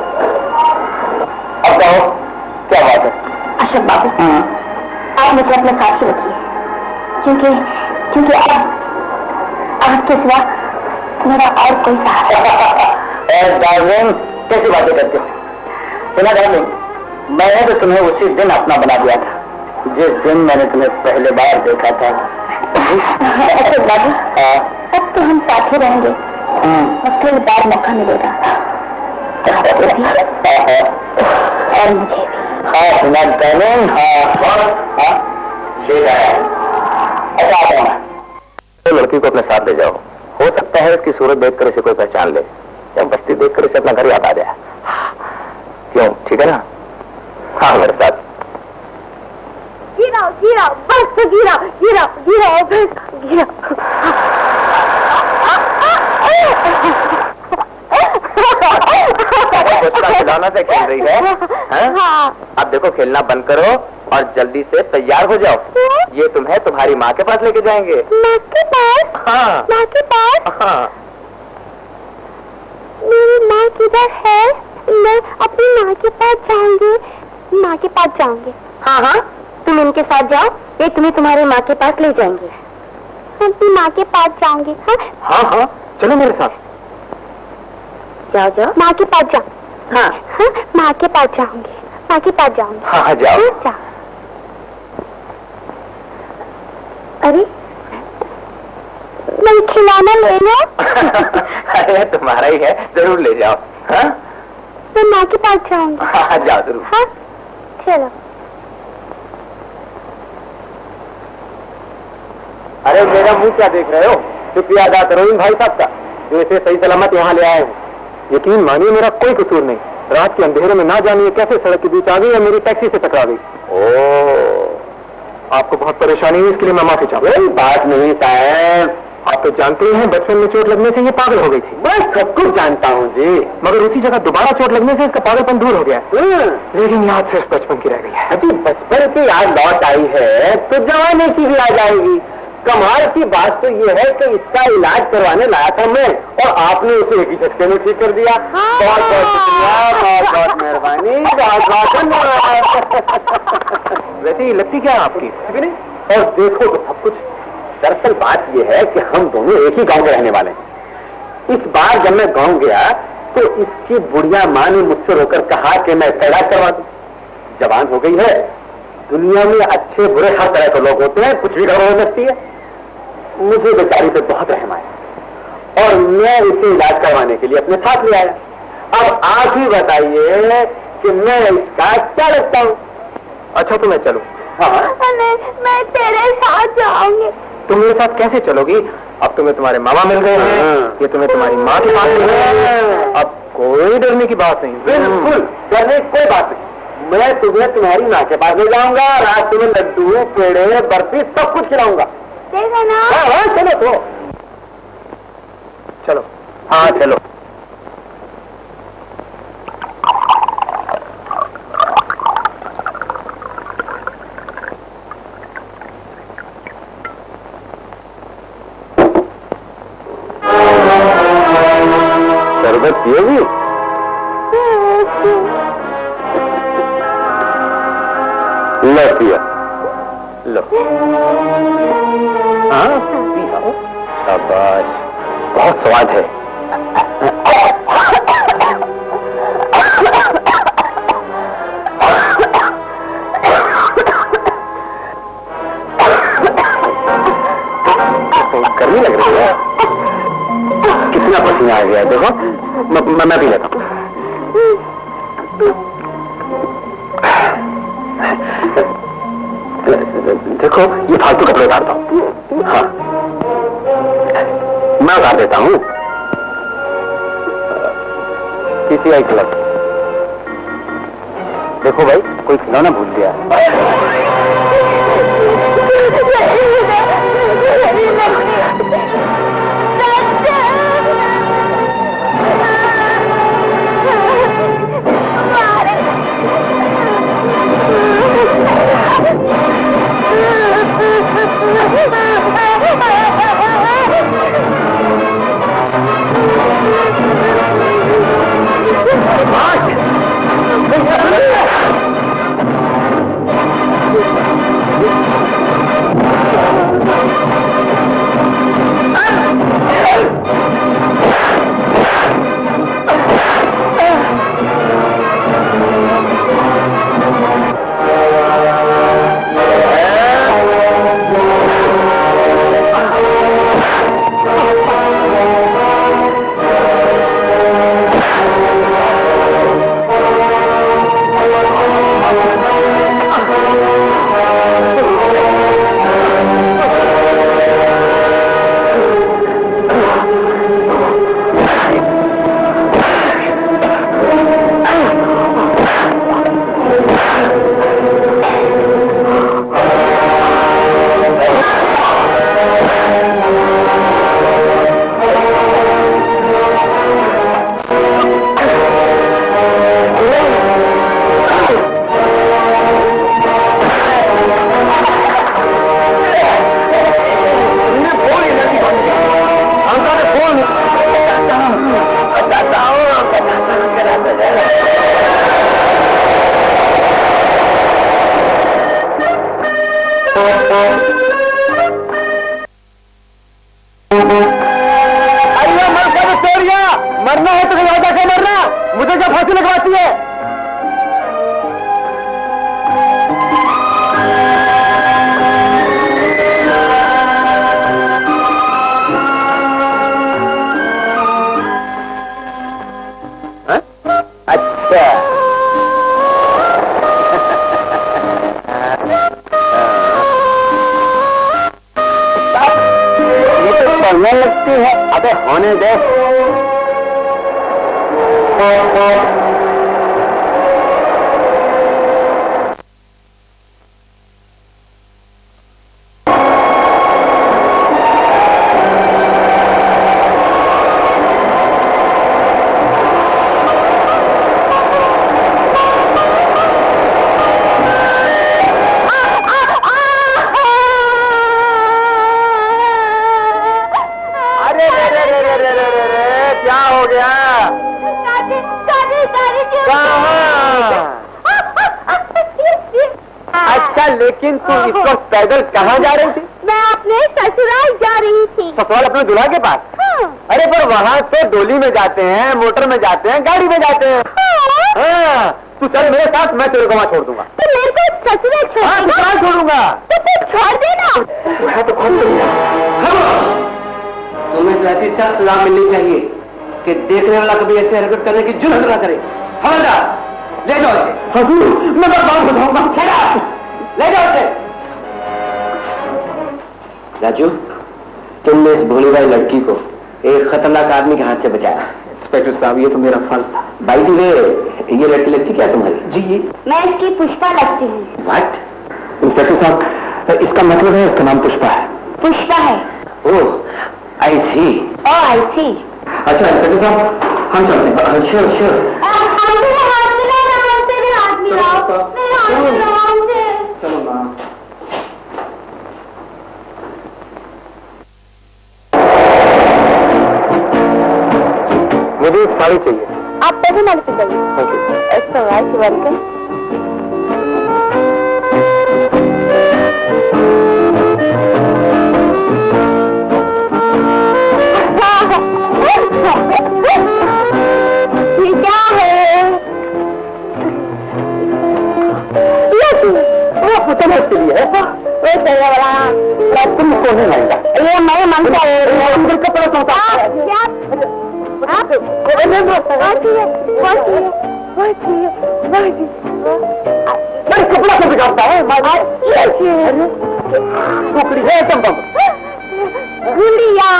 अब कहो क्या बात है? अशोक बाबू, आप मुझे अपने साथ ही रखिए, क्योंकि क्योंकि अब आपके सिवा मेरा और कोई सहारा। डार्लिंग, कैसी बातें करते हो? सुना डार्लिंग, मैंने तो तुम्हें उसी दिन अपना बना दिया था जिस दिन मैंने तुम्हें पहले बार देखा था। अशोक बाबू, अब तो हम साथ ही रहेंगे और कई बार मौका मिलेगा और मुझे हाँ सुना डार्लिंग। हाँ ठीक है। अच्छा तो लड़की को अपने साथ ले जाओ, हो सकता है इसकी सूरत देखकर इसे कोई पहचान ले, या बस्ती देखकर इसे अपना घर याद आ जाए। क्यों, ठीक है ना? हाँ मेरे साथ। गिराओ गिराओ, बस गिराओ गिराओ गिराओ बस गिराओ। खिलौना से खेल रही है? हाँ। अब देखो, खेलना बंद करो और जल्दी से तैयार हो जाओ। ये तुम्हें तुम्हारी माँ के पास लेके जाएंगे। माँ के पास? हाँ माँ के पास? हाँ। मेरी माँ किधर है? मैं अपनी माँ के पास जाऊंगी, माँ के पास जाऊंगी। हाँ हाँ, तुम इनके साथ जाओ, ये तुम्हें तुम्हारी माँ के पास ले जाएंगे। अपनी माँ के पास जाऊंगी। हाँ हाँ हाँ, चलो मेरे साथ। जाओ जाओ, माँ के पास जाओ। हाँ हाँ, माँ के पास जाऊंगी, माँ के पास जाऊंगी। हाँ हाँ जाओ। जाओ। अरे मैं खिलौना ले लो। अरे तुम्हारा ही है, जरूर ले जाओ। हाँ मैं माँ के पास जाऊंगी। हाँ जाओ जरूर। हाँ चलो। अरे मेरा मुंह क्या देख रहे हो? शुक्रिया अदा करो इन भाई साहब का जो इसे सही सलामत यहाँ ले आए हैं। यकीन मानिए मेरा कोई कसूर नहीं। रात के अंधेरे में ना जानिए कैसे सड़क के बीच आ गई और मेरी टैक्सी से टकरा गई। ओह, आपको बहुत परेशानी हुई, इसके लिए मैं माफी चाहूँ। कोई बात नहीं साहब, आप तो जानते ही हैं बचपन में चोट लगने से ये पागल हो गई थी। बस सब कुछ जानता हूँ जी, मगर उसी जगह दोबारा चोट लगने से इसका पागलपन दूर हो गया। लेकिन याद सिर्फ बचपन की रह गई है। अभी बचपन की याद लौट आई है तो जवानी की भी आ जाएगी। कमाल की बात तो ये है कि इसका इलाज करवाने लाया था मैं और आपने उसे एक ही झटके में ठीक कर दिया। बहुत बहुत शुक्रिया, बहुत बहुत मेहरबानी, बहुत बहुत धन्यवाद। वैसे लगती क्या है आपकी? नहीं, और देखो तो सब कुछ। दरअसल बात यह है कि हम दोनों एक ही गांव के रहने वाले हैं। इस बार जब मैं गांव गया तो इसकी बुढ़िया माँ ने मुझसे रोकर कहा कि मैं पैदा करवा दूं। जवान हो गई है, दुनिया में अच्छे बुरे हर तरह के लोग होते हैं, कुछ भी गड़बड़ हो सकती है। मुझे बेचारी पे बहुत रहम आया और मैं इसे इलाज करवाने के लिए अपने साथ ले आया। अब आप ही बताइए कि मैं इसका क्या लगता हूँ? अच्छा तो मैं चलूं? हाँ नहीं, मैं तेरे साथ जाऊंगी। तुम मेरे साथ कैसे चलोगी? अब तुम्हें तुम्हारे मामा मिल गए हैं, ये तुम्हें तुम्हारी माँ के पास मिल गए हैं, अब कोई डरने की बात नहीं। बिल्कुल डरने की कोई बात नहीं। मैं तुम्हें तुम्हारी माँ के पास ले जाऊंगा, रात तुम्हें लड्डू पेड़े बर्फी सब कुछ खिलाऊंगा। देखो ना। हाँ हाँ चलो तो चलो। हाँ चलो। शरबत पियोगी? लो पिया लो। हाँ पिया। शाबाश, बहुत स्वाद है। गर्मी लग रही है, कितना पसीना आ गया है। देखो मैं मैं पी लेता हूँ। देखो ये फालतू कपड़े उतारता हूँ। हाँ मैं उतार देता हूँ। PCI club. देखो भाई कोई खिलौना भूल गया। मरना है तो जाकर के मरना, मुझे क्या फांसी लगवाती है? हा? अच्छा ये तो पढ़ने लगती है। अबे होने दे। अच्छा लेकिन तू इस वक्त पैदल कहाँ जा रही थी? मैं अपने ससुराल जा रही थी। ससुराल अपने दूल्हा के पास? हाँ। अरे पर वहाँ से डोली में जाते हैं, मोटर में जाते हैं, गाड़ी में जाते हैं। हाँ। हाँ, तू चल मेरे साथ, मैं तेरे को वहाँ छोड़ दूंगा। तो मेरे को ससुराल छोड़ हाँ, ससुराल छोड़ूंगा। तो तू छोड़ देना। तो कौन तुम्हें तो ऐसी सख्त सजा मिलनी चाहिए कि देखने वाला कभी ऐसे हरकत करने की जुर्रत न करे। खबरदार, ले जाओ इसे। हुजूर, मैं बर्बाद हो जाऊंगा। ले जाओ इसे। राजू, तुमने इस भोली भाली लड़की को एक खतरनाक आदमी के हाथ से बचाया। इंस्पेक्टर साहब, ये तो मेरा फर्ज था। भाई जी, ये लड़की लगती क्या तुम्हारी? जी ये मैं इसकी पुष्पा लगती हूँ। व्हाट? इंस्पेक्टर साहब, इसका मतलब है इसका नाम पुष्पा है? पुष्पा है। ओह, आई सी। ओह, आई सी। अच्छा इंस्पेक्टर साहब, हम चलते हैं। Sure sure. चलो माँ। मुझे एक साड़ी चाहिए। आप पैसे मांग से चाहिए? Thank you. इसका वाइस वेलकम। ये क्या है? वो होटल है, इसके लिए है। वो चाहिए वाला। तुम कौन है मांगा? ये मैं मांगता हूँ। अंदर कपड़ा होता है। क्या? आप? वो चाहिए, वो चाहिए, वो चाहिए, वो चाहिए। मैं कपड़ा से बिगाड़ता है। ये चाहिए। टुकड़ी है तुम तुम। गुड़िया।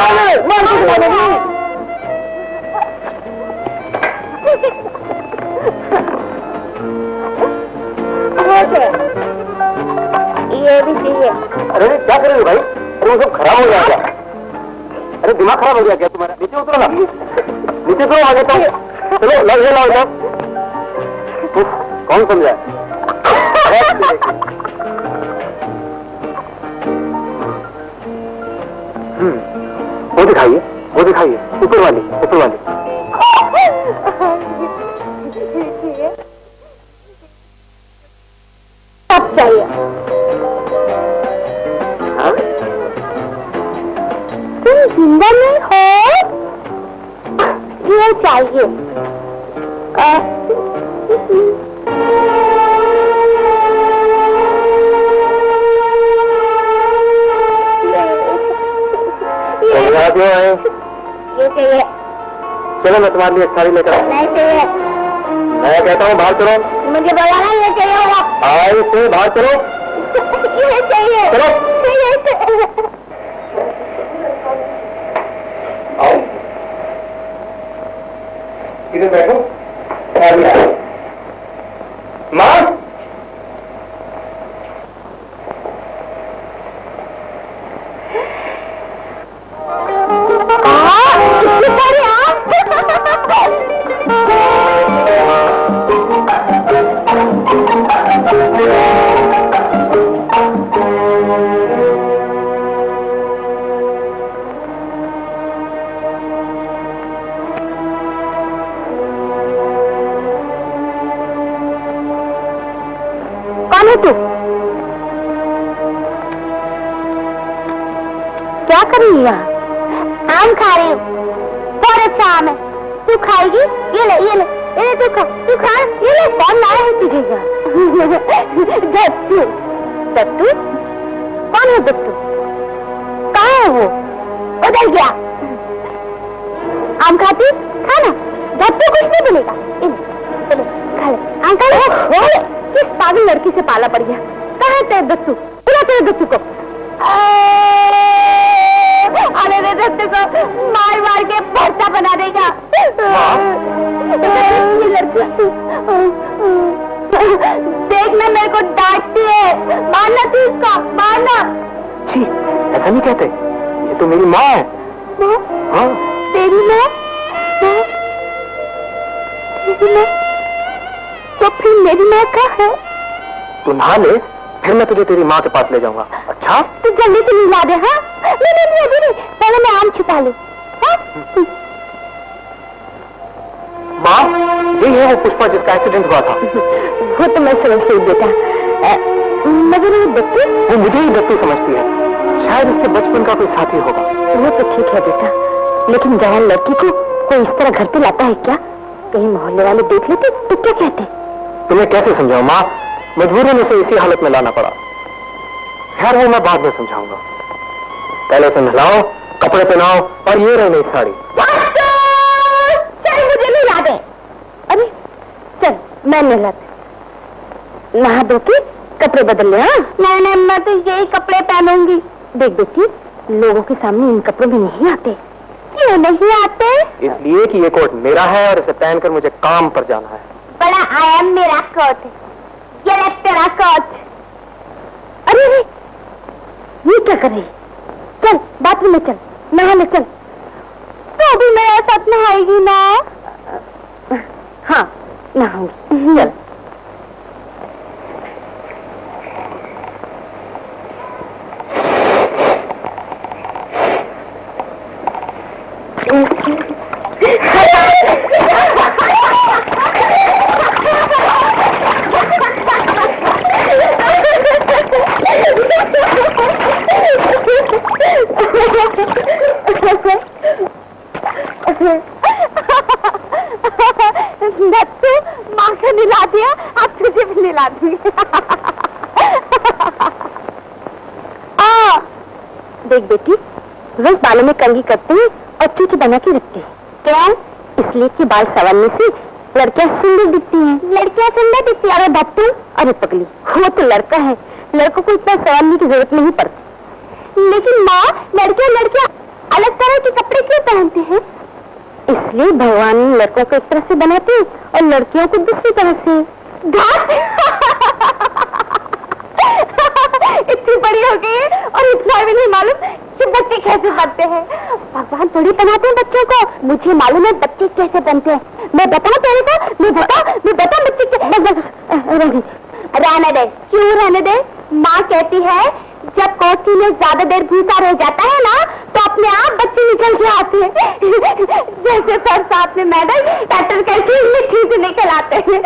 ये भी चाहिए। अरे क्या करेंगे भाई? अरे वो सब खराब हो जाएगा। अरे दिमाग खराब हो गया क्या तुम्हारा? नीचे उतरो ना। नीचे उतरो, आगे तो चलो लग जाओ इधर। कौन समझा? हम्म, वो दिखाइए, वो दिखाइए, ऊपर वाली, ऊपर वाली। सब चाहिए। हाँ? तुम जिंदा नहीं हो? ये चाहिए। ये चाहिए। चलो मैं तुम्हारे लिए साड़ी लेकर आऊँ। नहीं चाहिए। मैं कहता हूँ बाहर चलो। मुझे बोला ना ये चाहिए होगा। आई से बाहर चलो। ये चाहिए। चलो। ये चाहिए। आओ, इधर बैठो। माँ, तू क्या कर रही है? आम खा रही हूँ। बहुत अच्छा आम है। तू खाएगी? ये ले, ये ले, ये ले, तू खा, तू खा, ये ले। कौन लाया है तुझे? दत्तू। दत्तू? कौन है दत्तू? कहाँ है वो? उधर गया। आम खाती? खा ना। दत्तू कुछ नहीं बोलेगा। चलो खा ले, आम खा ले। किस पागल लड़की से पाला पड़ गया? कहाँ है तेरे दत्तू? बुला तेरे दत्तू को। अरे रे दत्तू को मार मार के भरता बना देगा। ये लड़की देखना मेरे को डांटती है। मारना तू इसका, मारना। छी, ऐसा नहीं कहते। ये तो मेरी माँ है। माँ? हाँ। तेरी माँ? तेरी माँ? तो फिर मेरी माँ कहाँ है? तू नहा ले, फिर मैं तुझे तेरी माँ के पास ले जाऊंगा। अच्छा? तू जल्दी से मिला दे। हाँ? नहीं नहीं नहीं, अभी नहीं, पहले मैं आम छुपा लूं। माँ, यही है वो पुष्पा जिसका एक्सीडेंट हुआ था। वो तो मैं समझ गई बेटा। मगर वो दत्तू, वो मुझे ही दत्तू समझती है, शायद उसके बचपन का कोई साथी होगा। वो तो ठीक है बेटा, लेकिन जवान लड़की को कोई इस तरह घर पे लाता है क्या? कहीं मोहल्ले वाले देख लेते तो क्या कहते? तुम्हें कैसे समझाऊं माँ, मजबूरी में से इसी हालत में लाना पड़ा। खैर वो मैं बाद में समझाऊंगा, पहले से नहलाओ, कपड़े पहनाओ और ये रही नई साड़ी। चल मुझे नहीं याद है। अरे चल मैं नहलाती, नहा धो के कपड़े बदल ले। हाँ नहीं नहीं, मैं तो यही कपड़े पहनूंगी। देख बेटी, लोगों के सामने इन कपड़ों में नहीं आते। क्यों नहीं आते? इसलिए कि ये कोट मेरा है और इसे पहनकर मुझे काम पर जाना है। बड़ा आया मेरा कोट, ये ले तेरा कोट। अरे अरे ये क्या कर रही? चल बाथरूम में चल, नहा ले चल। तो अभी मेरे साथ नहाएगी ना? हाँ नहाऊंगी, चल। दत्तू, माँ को निला दिया, अब तुझे भी निला दूंगी। आ, देख बेटी, रोज बालों में कंघी करते हैं और चूची बना के रखते हैं। क्या? इसलिए कि बाल संवारने से लड़कियां सुंदर दिखती हैं। लड़कियां सुंदर दिखती है? अरे दत्तू, अरे पगली, वो तो लड़का है, लड़कों को इतना संवारने की जरूरत नहीं पड़ती। लेकिन माँ, लड़कियां लड़कियां अलग तरह के कपड़े क्यों पहनते हैं? इसलिए भगवान ने लड़कों को एक तरह से बनाते हैं और लड़कियों को दूसरी तरह से। इतनी बड़ी हो गई है और इतना भी नहीं मालूम कि बच्चे कैसे बनते हैं। भगवान थोड़ी बनाते हैं बच्चों को, मुझे मालूम है बच्चे कैसे बनते हैं। मैं बताऊं तेरे को? मैं बता मैं बता बच्चे के। रहने दे। क्यों रहने दे? माँ कहती है जब कोठी में ज्यादा देर भूसा रह जाता है ना, तो अपने आप बच्चे निकल के आते हैं। जैसे बरसात में मैडम टटर करके मिट्टी से निकल आते हैं।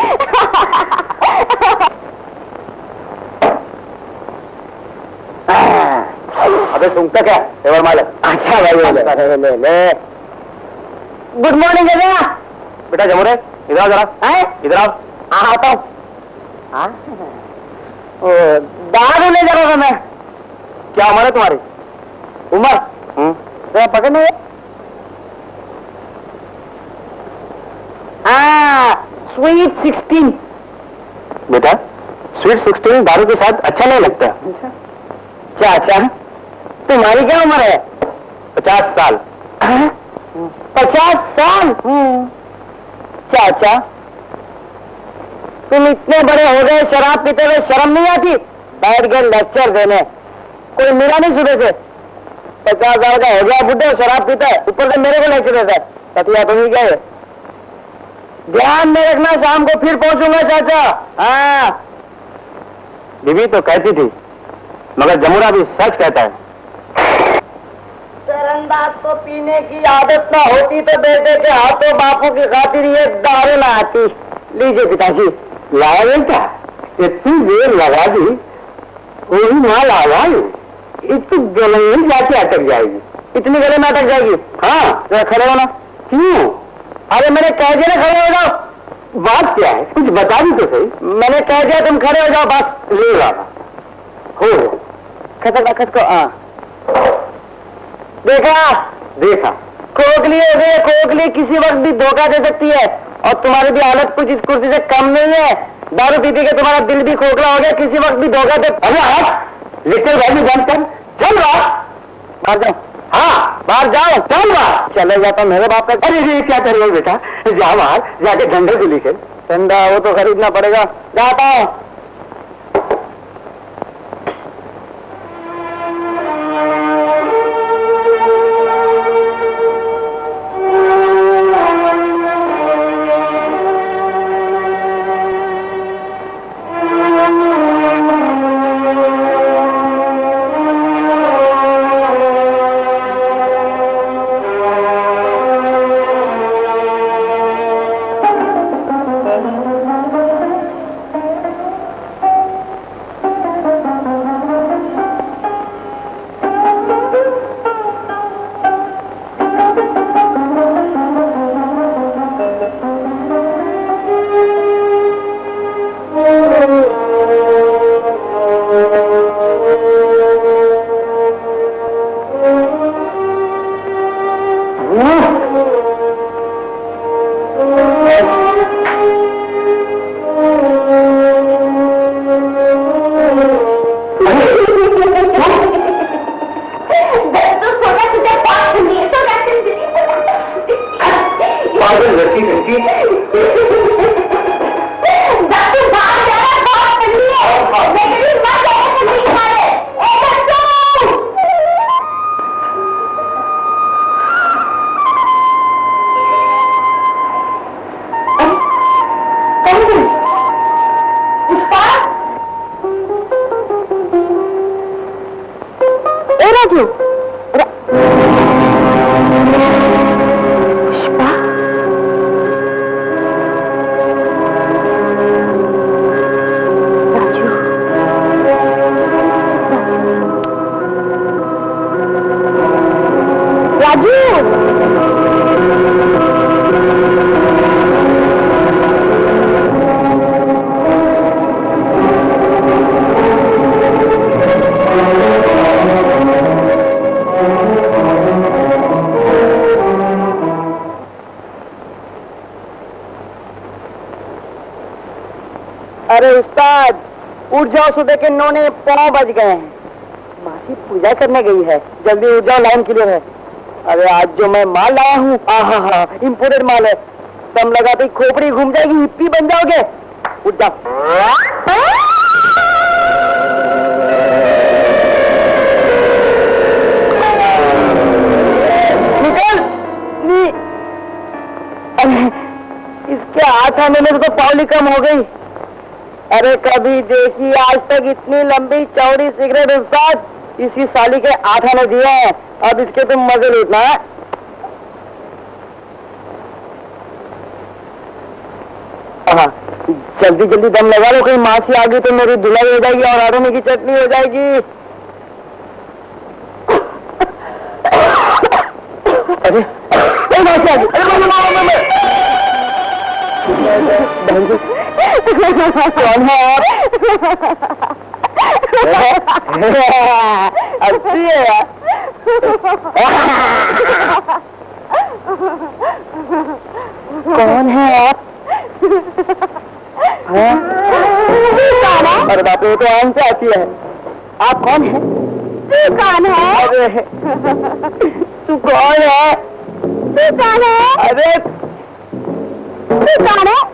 अबे सुनता क्या एवर मालक? अच्छा भाई ले ले ले। गुड मॉर्निंग भैया। बेटा जमुरे इधर आओ जरा। है इधर आओ। हाँ आता हूँ। दारू ले जा रहा था मैं। क्या उम्र है तुम्हारी? उम्र हम्म पकड़ नहीं। हाँ स्वीट सिक्सटीन। बेटा स्वीट सिक्सटीन दारू के साथ अच्छा नहीं लगता। चाचा तुम्हारी क्या उम्र है? पचास साल। पचास साल? चाचा तुम इतने बड़े हो गए, शराब पीते हुए शर्म नहीं आती? बैठ गए लेक्चर देने, कोई मिला नहीं सुबह से। पचास साल का हो गया बुढ़े, शराब पीता है, ऊपर से मेरे को लेक्चर देता है। कथिया तो नहीं क्या है? ध्यान में रखना, शाम को फिर पहुंचूंगा चाचा। हाँ बीवी तो कहती थी, मगर जमुरा भी सच कहता है। चरणदास को पीने की आदत ना होती तो बेटे के हाथों बापू की खातिर ये दारू ना आती। लीजिए पिताजी। लाया बेटा, इतनी देर लगा दी, वही माल आवाज इतनी गले में जाके अटक जाएगी। इतनी गले में अटक जाएगी? हाँ जरा खड़े होना। क्यों? अरे मैंने कह दिया ना खड़े हो जाओ। बात क्या है, कुछ बता दी तो सही। मैंने कह दिया तुम खड़े हो जाओ बस। ले रहा हो खतक खत को। हाँ देखा देखा, खोखली हो गई है। खोखली किसी वक्त भी धोखा दे सकती है और तुम्हारी भी हालत कुछ इस कुर्सी से कम नहीं है। दारू पीती के तुम्हारा दिल भी खोखला हो गया, किसी वक्त भी धोखा दे। अरे आप लेक्चर भाई बंद कर, चल रहा बाहर जाओ। हाँ बाहर जाओ। चल रहा चले जाता मेरे बाप का। अरे ये क्या कर रहे हो बेटा? जा बाहर जाके झंडे को लेकर। ठंडा वो तो खरीदना पड़ेगा। जाता हूँ। राजू, रा... पुष्पा, राजू, राजू, अरे उस्ताद, उठ जाओ, सुबह के नौ ने पाँव बज गए हैं। माँ की पूजा करने गई है, जल्दी उठ जाओ, लाइन क्लियर है। अरे आज जो मैं माल लाया हूँ, हाँ हाँ इम्पोर्टेड माल है, दम लगाते ही खोपड़ी घूम जाएगी, हिप्पी बन जाओगे। उठ जाओ। निकल। इसके हाथ आने में तो पौली कम हो गई। अरे कभी देखी आज तक इतनी लंबी चौड़ी सिगरेट उस्ताद, इसी साली के हाथ आने दिए हैं। अब इसके तुम मजे लूटना है। हाँ, जल्दी जल्दी दम लगा लो, कहीं मासी आ गई तो मेरी धुलाई हो जाएगी और आड़ों की चटनी हो जाएगी। अरे मासी आ गई। अरे बहन जी, कौन है आप? अच्छी है यार। कौन है आप? अरे बाप रे, तो आम से आती है। आप कौन है? तू कौन है? अरे तू कौन है? तू कौन है? अरे तू कौन है?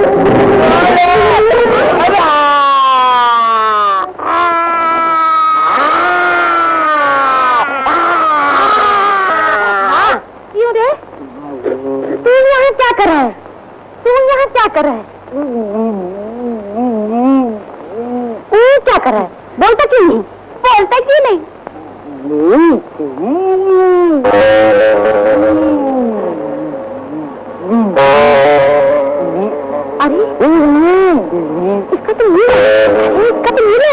क्यों रे? तू यहाँ क्या कर रहा है? तू यहाँ क्या कर रहा है? तू क्या कर रहा है? बोलता क्यों नहीं? बोलता क्यों नहीं? अरे इसका तो नहीं है, इसका तो नहीं है।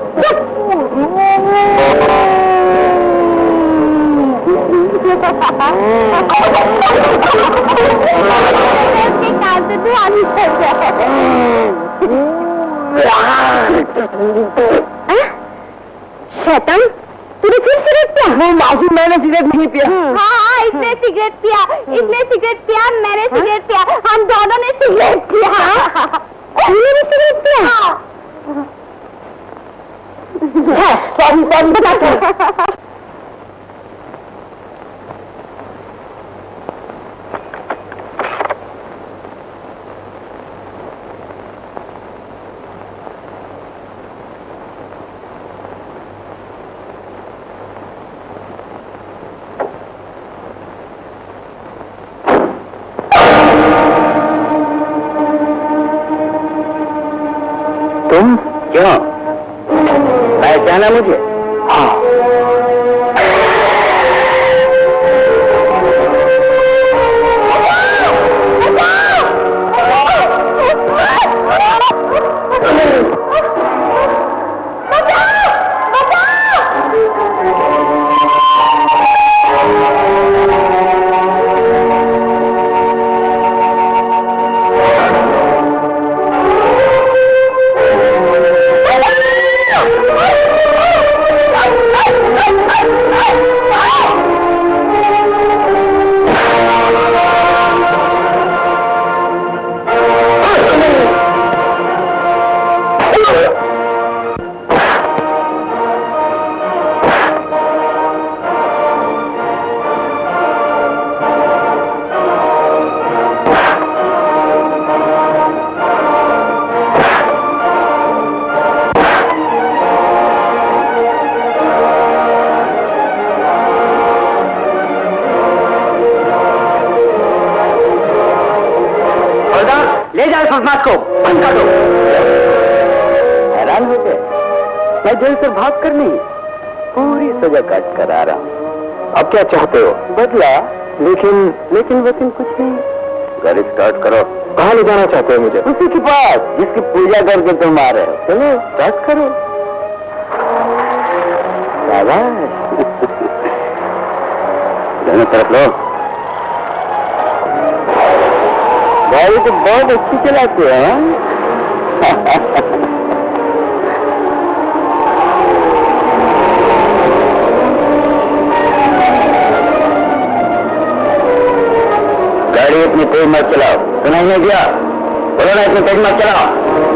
काल से तू आनी चाहिए। शैतान, तूने फिर सिगरेट पिया? नहीं मासी, मैंने सिगरेट नहीं पिया। हाँ, इसने सिगरेट पिया, इसने सिगरेट पिया, मैंने सिगरेट पिया, हम दोनों ने सिगरेट पिया। तूने भी सिगरेट पिया? सॉरी सॉरी बता। क्यों? पहचाना मुझे? हाँ। को बंद कर दो। हैरान हो गए? मैं जेल से भाग कर नहीं, पूरी सजा काट कर आ रहा हूँ। अब क्या चाहते हो? बदला। लेकिन लेकिन वचन कुछ नहीं। गाड़ी स्टार्ट करो। कहाँ ले जाना चाहते हो मुझे? उसी के पास जिसकी पूजा करके तुम आ रहे हो। चलो स्टार्ट करो। दोनों तरफ लो। गाड़ी तो बहुत अच्छी चलाते हैं। गाड़ी इतनी तेज मत चलाओ। सुनाई नहीं दिया? बोलो ना, इतनी तेज मत चलाओ।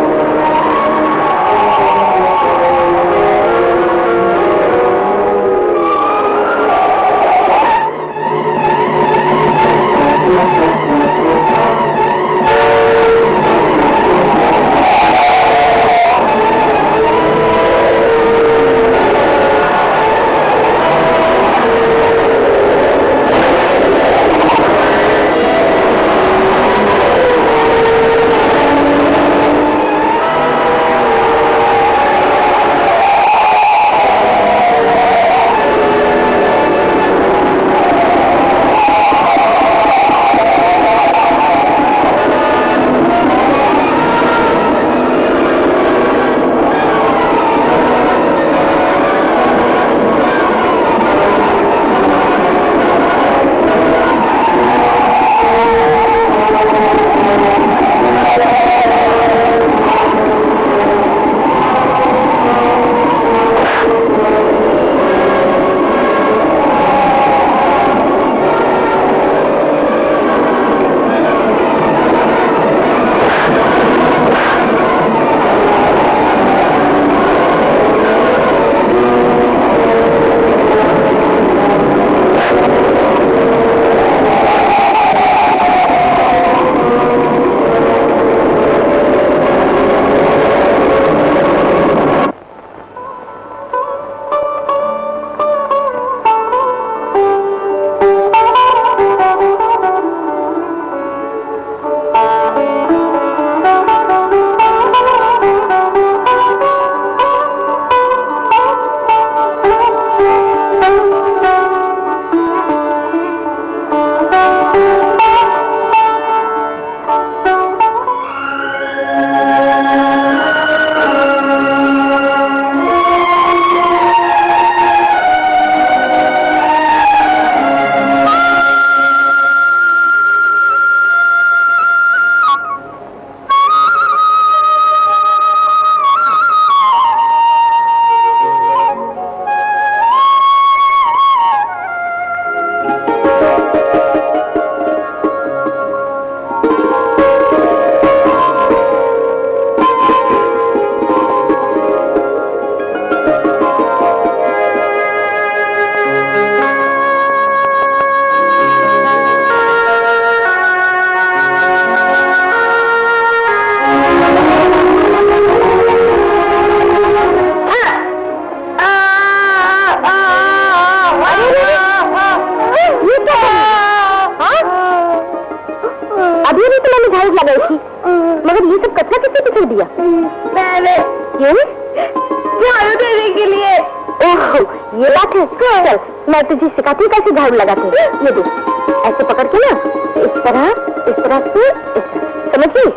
मैं तुझे सिखाती हूँ कैसे झाड़ू लगाते हैं। ये देख, ऐसे पकड़ के ना इस तरह इस तरह से इस तरह, समझ गई?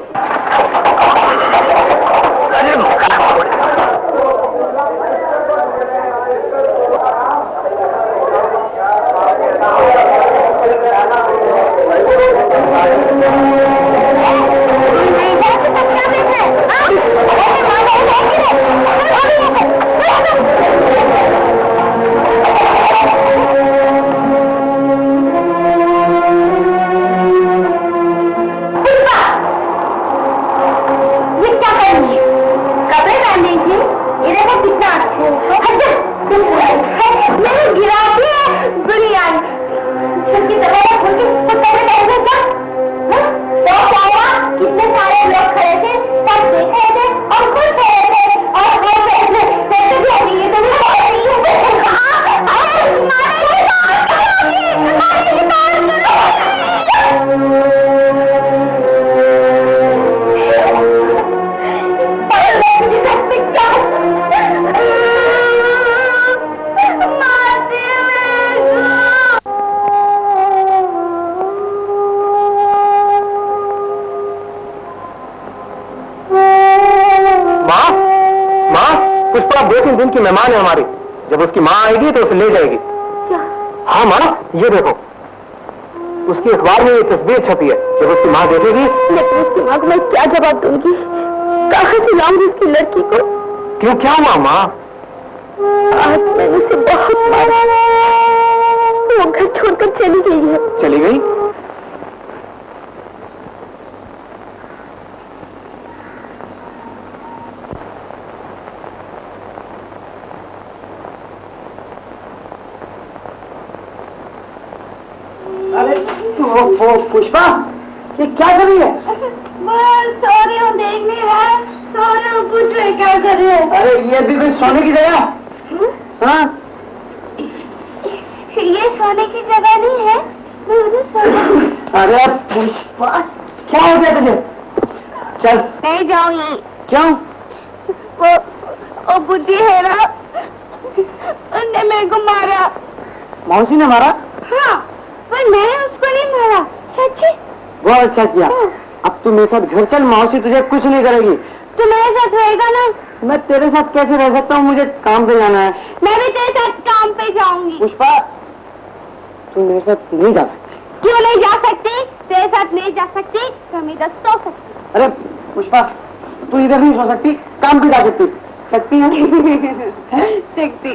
पुष्पा दो तीन दिन की मेहमान है हमारी, जब उसकी माँ आएगी तो उसे ले जाएगी। क्या? हाँ माँ, ये देखो उसकी अखबार में ये तस्वीर छपी है, जब उसकी माँ देखेगी। लेकिन उसकी माँ को मैं क्या जवाब दूंगी? कहाँ से लाऊंगी उसकी लड़की को? क्यों, क्या हुआ माँ? आज मैंने उसे बहुत मारा, वो घर छोड़कर चली गई है। चली गई? अरे वो, वो पुष्पा, ये क्या कर रही है? बस सो रही हूँ, देख नहीं रहा, सो रही हूँ, पूछ रहे क्या कर रही है? अरे ये भी कोई सोने की जगह? हाँ, ये सोने की जगह नहीं है, मैं उधर सो। अरे पुष्पा, क्या हो गया तुझे? चल। नहीं जाऊंगी। क्यों? वो वो बुद्धि है ना, उसने मेरे को मारा। मौसी ने मारा? हाँ, पर मैं उसको नहीं मारा। सच्ची? बहुत अच्छा किया। अब तू मेरे साथ घर चल, मौसी तुझे कुछ नहीं करेगी। तू मेरे साथ रहेगा ना? मैं तेरे साथ कैसे रह सकता हूँ, मुझे काम पे जाना है। मैं भी तेरे साथ काम पे जाऊंगी। पुष्पा, तू मेरे साथ नहीं जा सकती। क्यों नहीं जा सकती? तेरे साथ नहीं जा सकती तो मैं इधर सो सकती। अरे पुष्पा, तू इधर नहीं सो सकती, काम पे जा सकती। सकती है? सकती।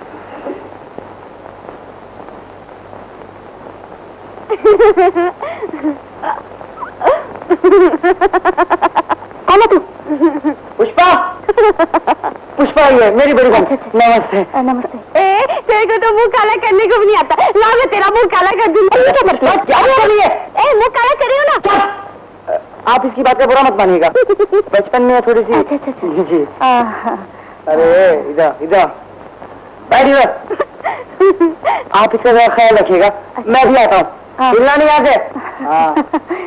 कौन है तू? पुष्पा, पुष्पा ये मेरी बड़ी बहन। नमस्ते। नमस्ते। ए, तेरे को तो मुंह काला करने को भी नहीं आता। ला मैं तेरा मुंह काला कर दूंगी। क्या मतलब? क्या कर रही है? ए, मुंह काला कर रही हो ना? आप इसकी बात का बुरा मत मानिएगा, बचपन में थोड़ी सी। अच्छा अच्छा अच्छा जी। अरे इधर इधर बैठ इधर। आप इसका जरा ख्याल रखिएगा, मैं भी आता हूँ। हिलना नहीं आते। हाँ।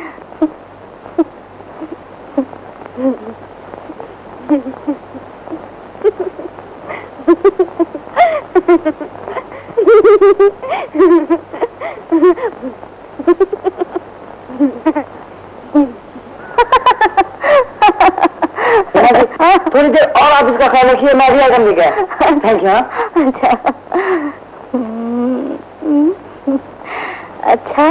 थोड़ी देर और आप इसका ख्याल रखिए, मैं भी आइटम लेके आया। Thank you. अच्छा अच्छा,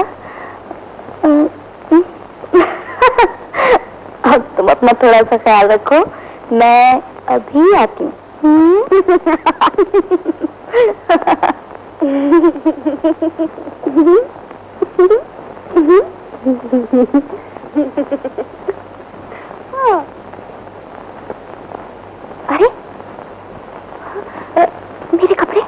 अब तुम अपना थोड़ा सा ख्याल रखो, मैं अभी आती हूँ। अरे मेरे कपड़े।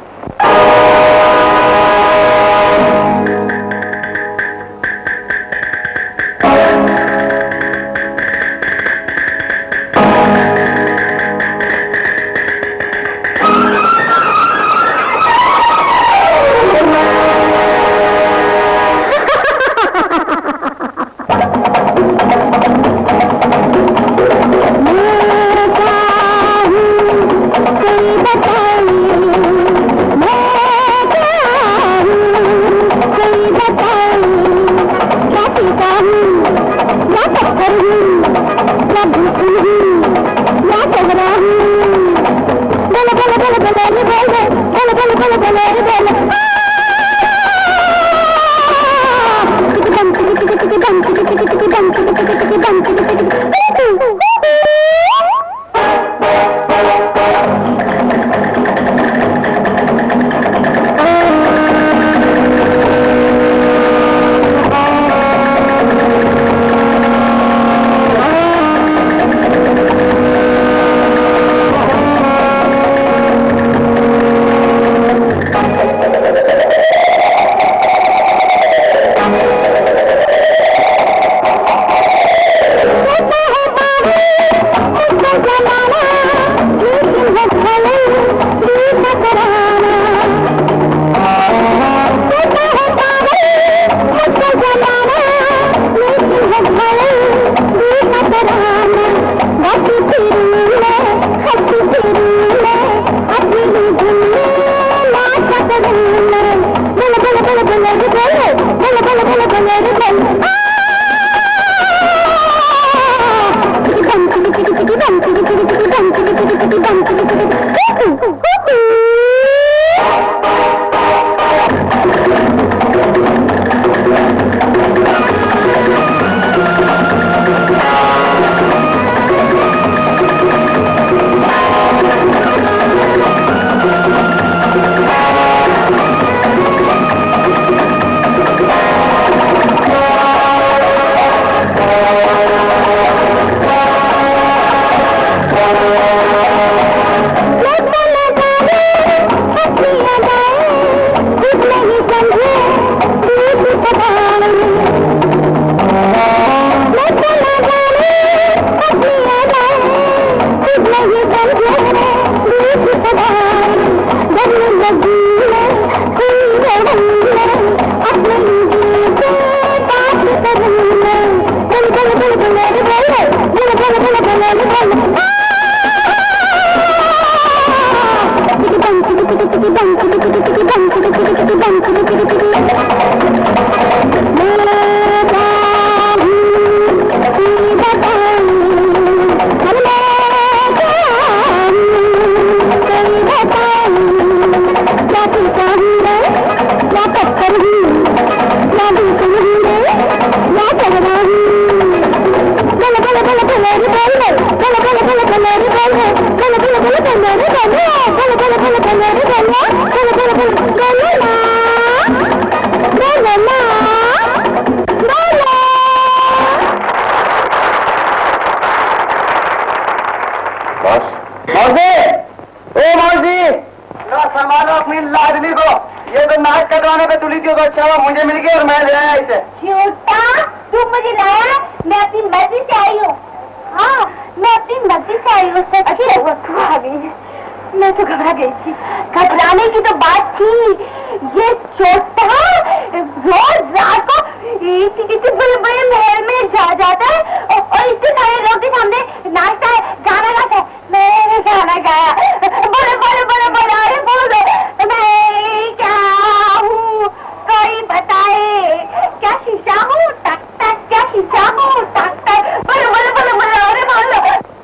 मुझे मिल गया और मैं ले आया इसे। झूठा, तू मुझे लाया? मैं अपनी मर्जी से आई हूँ। हाँ, मैं अपनी मर्जी से आई हूँ। अच्छा हुआ तू आ गई। मैं तो घबरा गई थी। घबराने की तो बात थी। ये छोटा रोज रात को किसी बड़े बड़े महल में जा जाता है और इसके सारे लोग के सामने नाचता है, गाना गाता है। मैंने गाना गाया, बोले बोले बोले बोले अरे बोलो मैं क्या हूँ कोई बताए? क्या शीशा हूँ टक टक, क्या शीशा हूँ टक टक, बोले बोले बोले बोले अरे बोलो।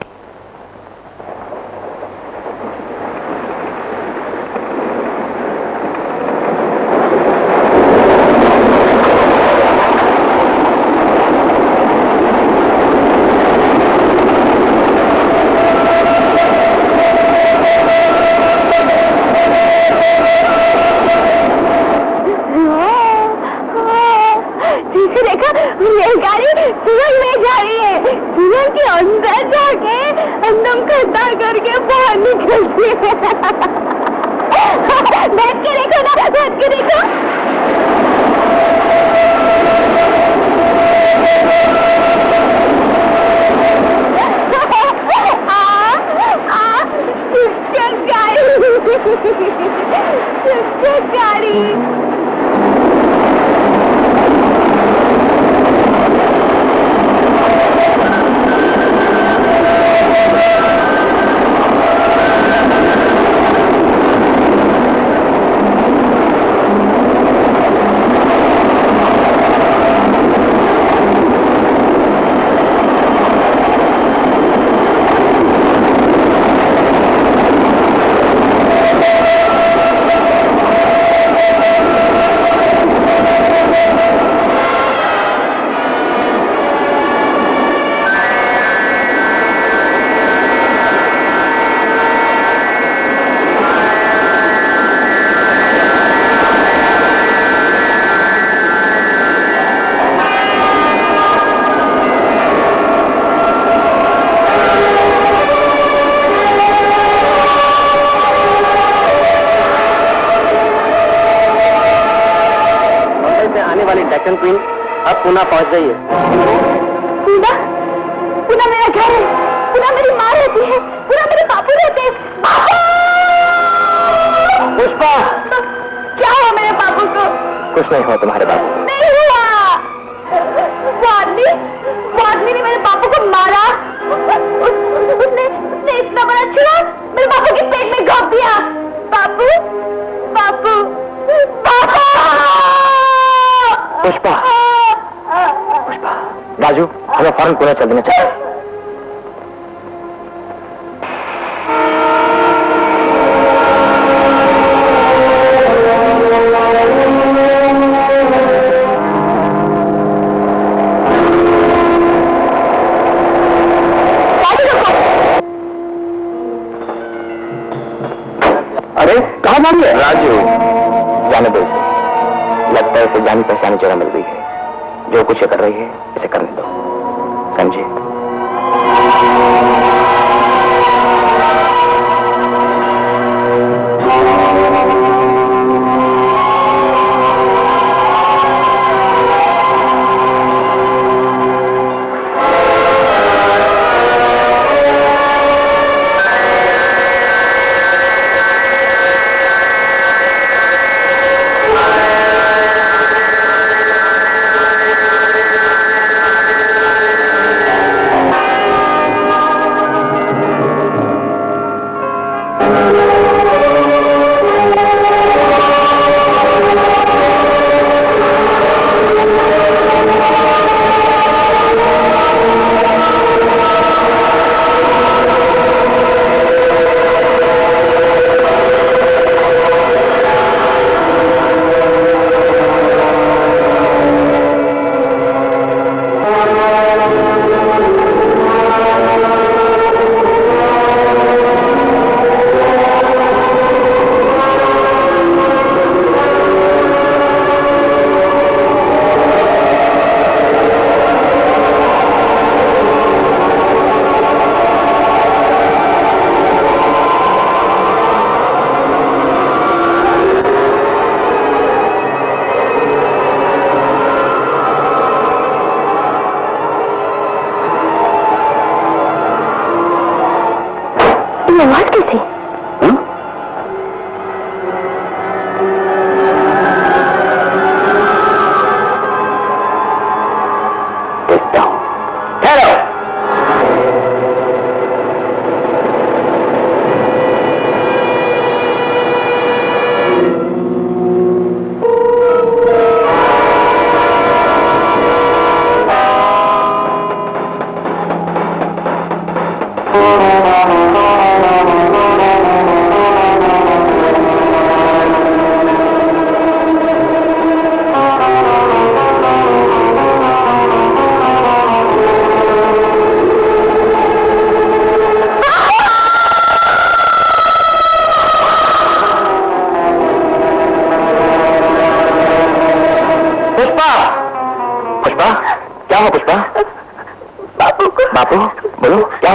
करके बाहर निकलती है। बैठ के देखो ना, बैठ के देखो। आ, आ, शिक्षक गाड़ी, शिक्षक गाड़ी। अब पुनः पहुंच जाइए। पुनः? पुनः मेरा घर है, पुनः मेरी माँ रहती है, पुनः मेरे बापू रहते हैं। पुष्पा! क्या हुआ मेरे बापू को? कुछ नहीं हुआ तुम्हारे बापू। नहीं हुआ। वो आदमी, वो आदमी ने मेरे बापू को मारा। उसने, उसने इतना बड़ा छुरा मेरे बापू के पेट में घोंप दिया। बापू, बापू, बापू! पुष्पा, पुष्पा, राजू, हमें फौरन पुणे चल देना चाहिए। अरे कहाँ जा रही है? राजू, जाने दो इसे। लगता है इसे जानी पहचानी जगह मिल गई है। जो कुछ ये कर रही है इसे करने दो, समझे?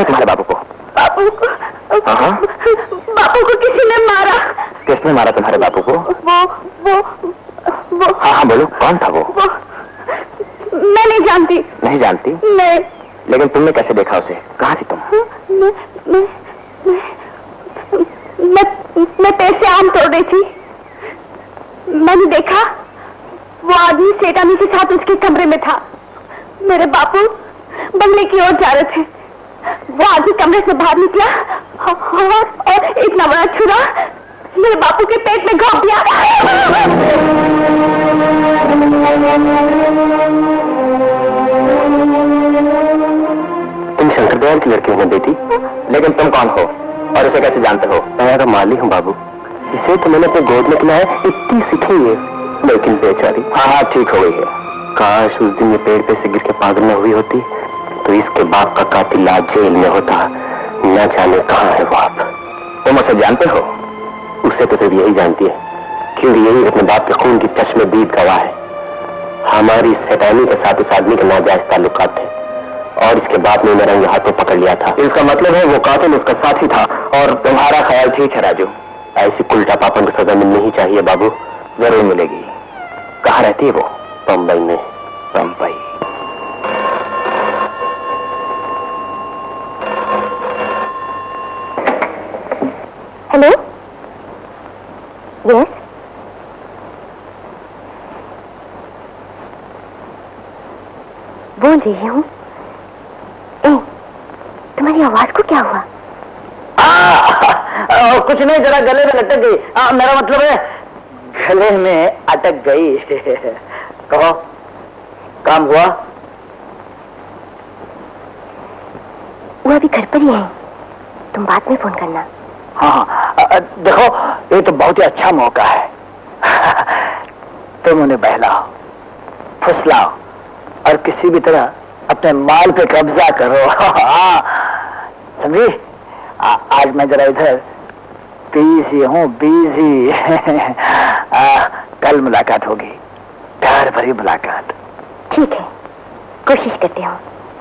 है तुम्हारे बापू को? बापू को? हाँ? बापू को किसी ने मारा। किसने मारा तुम्हारे बापू को? वो वो वो हाँ हाँ बोलो, कौन था वो? वो मैं नहीं जानती। नहीं जानती? नहीं। लेकिन तुमने कैसे देखा उसे? कहाँ थी तुम? मैं मैं मैं मैं पेड़ से आम तोड़ रही थी। मैंने देखा वो आदमी सेठानी के साथ उसके कमरे में था। मेरे बापू बंगले की ओर जा रहे थे। वो आदमी कमरे से बाहर निकला और, और इतना बड़ा छुरा मेरे बापू के पेट में घोंप दिया। तुम शंकर दयाल की लड़की हो ना बेटी? लेकिन तुम कौन हो और इसे कैसे जानते हो? मैं तो माली हूँ बाबू। इसे तो मैंने अपने गोद में किया है, इतनी सीखी है, लेकिन बेचारी। हाँ हाँ ठीक हो गई है। काश उस दिन ये पेड़ पे से गिर के पागल न हुई होती तो इसके बाप का कातिल आज जेल में होता। न जाने कहाँ है वो आप। तुम उसे जानते हो? उसे तो सिर्फ यही जानती है क्योंकि यही अपने बाप के खून की चश्मे दीद गवाह है। हमारी सेठानी के साथ उस आदमी के नाजायज ताल्लुकात थे और इसके बाद में उन्हें रंगे हाथों पकड़ लिया था। इसका मतलब है वो कातिल उसका साथी था। और तुम्हारा ख्याल ठीक है राजू, ऐसी उल्टा पापन को सजा मिलनी ही चाहिए बाबू। जरूर मिलेगी। कहाँ रहती है वो? बम्बई में। बम्बई। हेलो, यस, बोल रही हूँ। ए, तुम्हारी आवाज को क्या हुआ? आ, आ, कुछ नहीं, जरा गले में लटक गई। आ, मेरा मतलब है गले में अटक गई। कहो, काम हुआ? वो अभी घर पर ही है, तुम बाद में फोन करना। हाँ, देखो ये तो बहुत ही अच्छा मौका है। तुम उन्हें बहलाओ, फुसलाओ और किसी भी तरह अपने माल पे कब्जा करो। समझी? आज मैं जरा इधर बिजी हूँ, बिजी। कल मुलाकात होगी, प्यार भरी मुलाकात। ठीक है, कोशिश करते हो।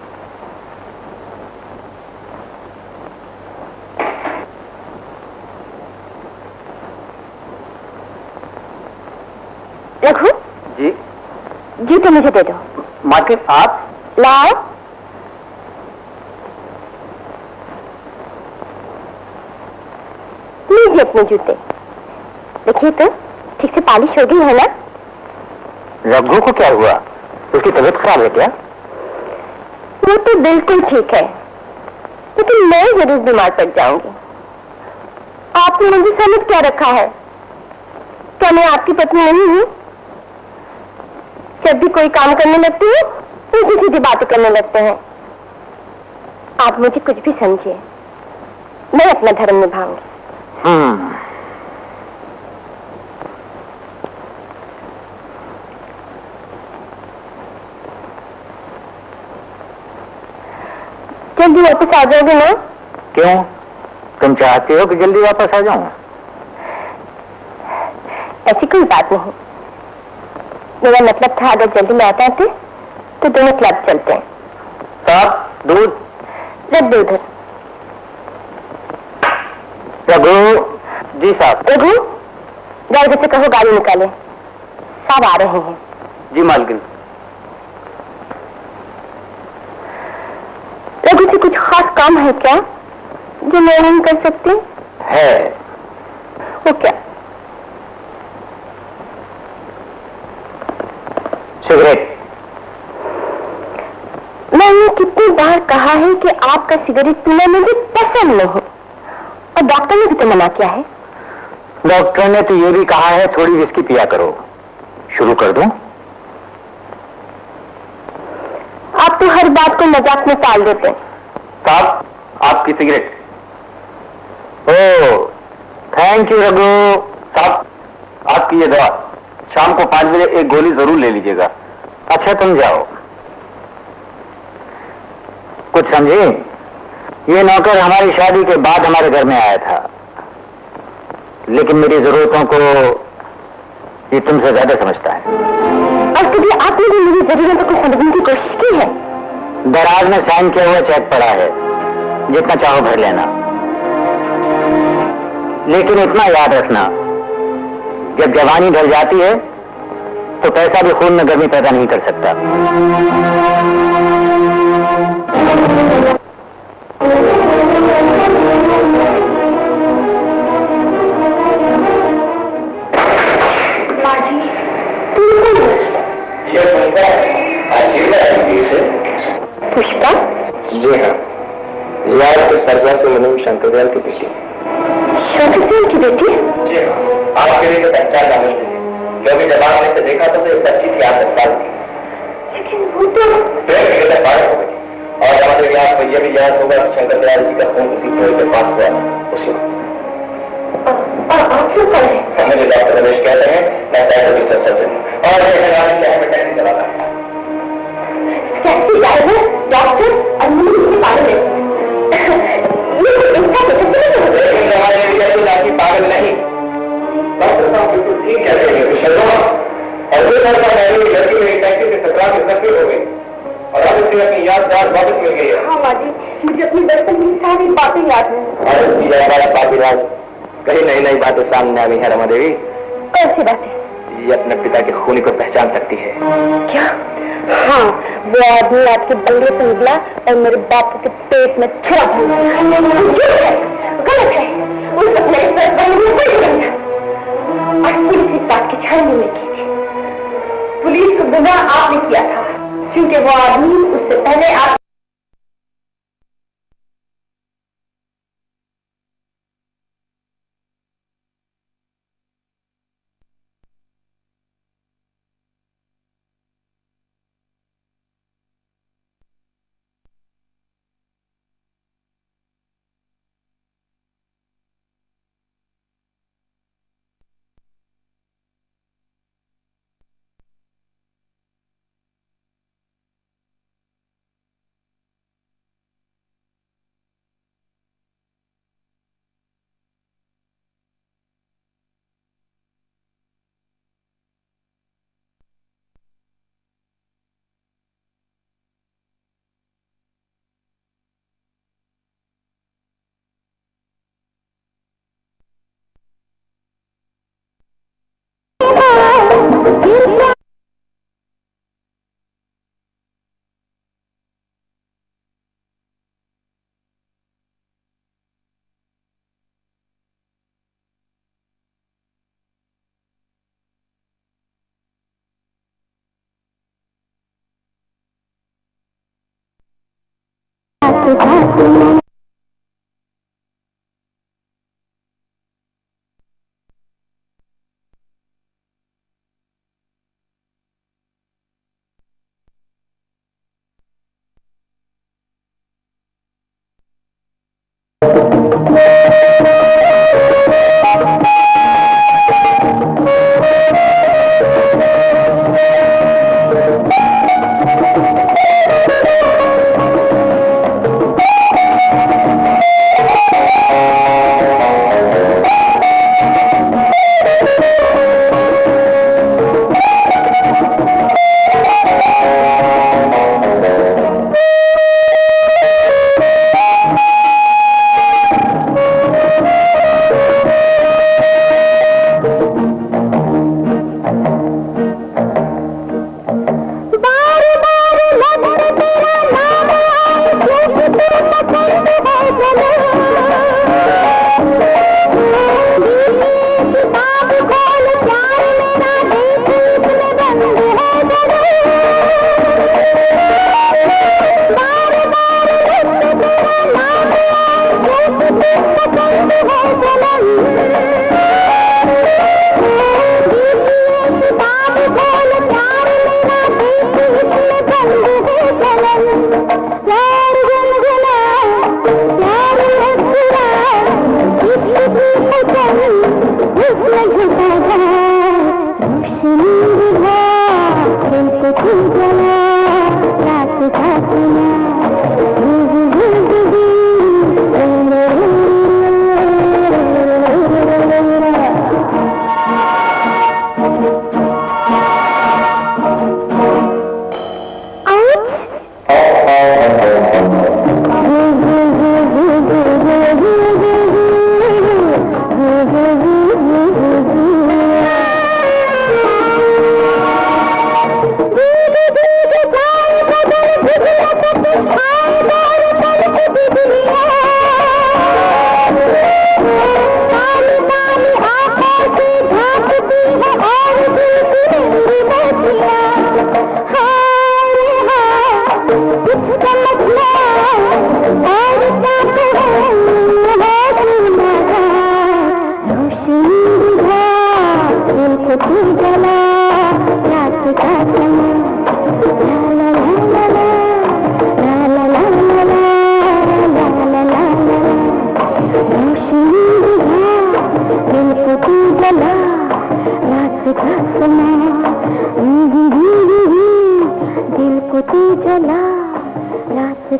रघु जी जूते मुझे दे दो। मार्केट आप लाओ। लीजिए अपने जूते, देखिए तो ठीक से पॉलिश हो गई है ना? रघु को क्या हुआ? उसकी तबीयत खराब है क्या? वो तो बिल्कुल ठीक है, लेकिन मैं जरूर बीमार पड़ जाऊंगी। आपने मुझे समझ क्या रखा है? क्या मैं आपकी पत्नी नहीं हूँ? जब भी कोई काम करने लगती हूँ उल्टी सीधी बातें करने लगते हैं। आप मुझे कुछ भी समझिए, मैं अपना धर्म निभाऊंगी। हम्म। जल्दी वापस आ जाओगे ना? क्यों? तुम चाहते हो कि जल्दी वापस आ जाऊं? ऐसी कोई बात नहीं, मेरा मतलब था अगर जल्दी में आता थे तो दोनों क्लब चलते हैं। साहब दूध रख दो उधर। रघु जी साहब। रघु ड्राइवर से कहो गाड़ी निकाले, साहब आ रहे हैं। जी मालकिन। रघु से कुछ खास काम है क्या जो मैं नहीं कर सकती? है। वो क्या? सिगरेट। मैंने कितनी बार कहा है कि आपका सिगरेट पीना मुझे पसंद नहीं, और डॉक्टर ने भी तो मना किया है। डॉक्टर ने तो ये भी कहा है थोड़ी विस्की पिया करो। शुरू कर दूं? आप तो हर बात को मजाक में टाल देते हैं। साहब आपकी cigarette. Oh thank you Raghu साहब। आपकी ये दवा, शाम को पांच बजे एक गोली जरूर ले लीजिएगा। अच्छा तुम जाओ। कुछ समझे? ये नौकर हमारी शादी के बाद हमारे घर में आया था, लेकिन मेरी जरूरतों को ये तुमसे ज्यादा समझता है। और कभी आपने भी मेरी जरूरतों को समझने की कोशिश की है? दराज में साइन किया हुआ चेक पड़ा है, जितना चाहो भर लेना, लेकिन इतना याद रखना, जब जवानी ढल जाती है तो पैसा भी खून में गर्मी पैदा नहीं कर सकता। पुष्पा? जी हाँ, यार के सरकार से मनोज शंकरदयाल की बेटी। शंकरदयाल की बेटी? जी हाँ, आपके लिए तो पहचान जानी थी, क्योंकि जब आपने इसे देखा तो एक बच्ची थी आठ दस साल की। लेकिन वो तो फिर बारह हो गई, और हमारे व्यास में यह भी याद होगा शंकरदयाल जी का खून उसी पेड़ के पास हुआ उसी आप क्यों कर रहे? मुझे डॉक्टर रमेश कहते हैं, मैं साइकोलॉजिस्ट सर्जन हूँ और टैक्सी चलाता हूँ। टैक्सी ड्राइवर, डॉक्टर और मुझे पागल है। इनका लेकिन हमारे एरिया की लाठी पागल नहीं, डॉक्टर साहब बिल्कुल ठीक कहते हैं विशेषज्ञ। और दो साल का पहले लड़की मेरी टैक्सी से टकरा के जख्मी हो गई और अब उसे अपनी याददाश्त वापस मिल गई है। हाँ माँ जी, मुझे अपनी बचपन की सारी बातें याद हैं। और उसकी याददाश्त बाकी राज कई नई नई बातें सामने आ गई है रमा देवी। कैसी बातें? ये अपने पिता के खूनी को पहचान सकती है। क्या? हाँ, वो आदमी आपके बंगले से निकला और मेरे बापू के पेट में छुरा गलत है। उस अपने और पुलिस इस बात की छानबीन में की थी। पुलिस को गुनाह आपने किया था, क्योंकि वो आदमी उससे पहले आप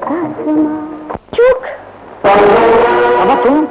चुप। अब तुम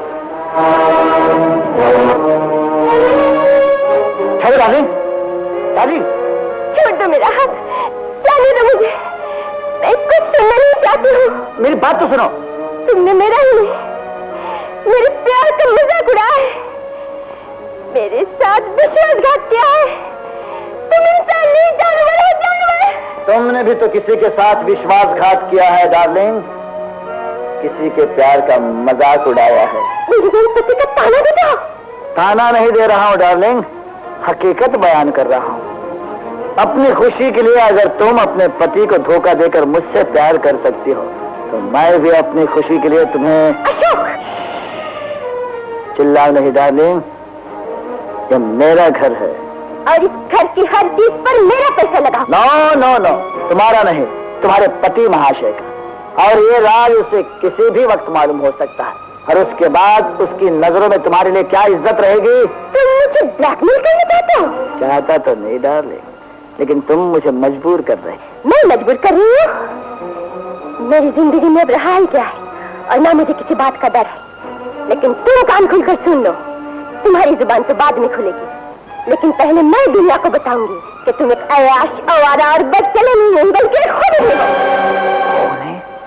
डार्लिंग, डार्लिंग छोड़ दो मेरा हाथ, जाने दो मुझे, मैं कुछ सुनना नहीं चाहती हूँ। मेरी बात तो सुनो। तुमने मेरा ही नहीं, मेरे प्यार का मजाक उड़ाया है, मेरे साथ विश्वासघात किया है। तुम इंसान नहीं, जानवर हो, जानवर। तुमने भी तो किसी के साथ विश्वासघात किया है डार्लिंग, किसी के प्यार का मजाक उड़ाया है। मेरे पति का ताना भी था। ताना नहीं दे रहा हूँ डार्लिंग, हकीकत बयान कर रहा हूँ। अपनी खुशी के लिए अगर तुम अपने पति को धोखा देकर मुझसे प्यार कर सकती हो, तो मैं भी अपनी खुशी के लिए तुम्हें। अशोक! चिल्लाओ नहीं डार्लिंग, ये मेरा घर है और इस घर की हर चीज पर मेरा पैसा लगा। नो नो नो, तुम्हारा नहीं, तुम्हारे पति महाशय का। और ये राज उसे किसी भी वक्त मालूम हो सकता है, और उसके बाद उसकी नजरों में तुम्हारे लिए क्या इज्जत रहेगी। तुम मुझे ब्लैकमेल करना चाहते हो? चाहता तो नहीं डार्लिंग, लेकिन तुम मुझे मजबूर कर रहे। मैं मजबूर कर रही हूँ? मेरी जिंदगी में अब रहा ही क्या है, और ना मुझे किसी बात का डर है। लेकिन तुम कान खुलकर सुन लो, तुम्हारी जुबान तो बाद में खुलेगी, लेकिन पहले मैं दुनिया को बताऊंगी कि तुम एक अयाश, आवारा और बदचले नहीं हो, बल्कि खुद ही हो।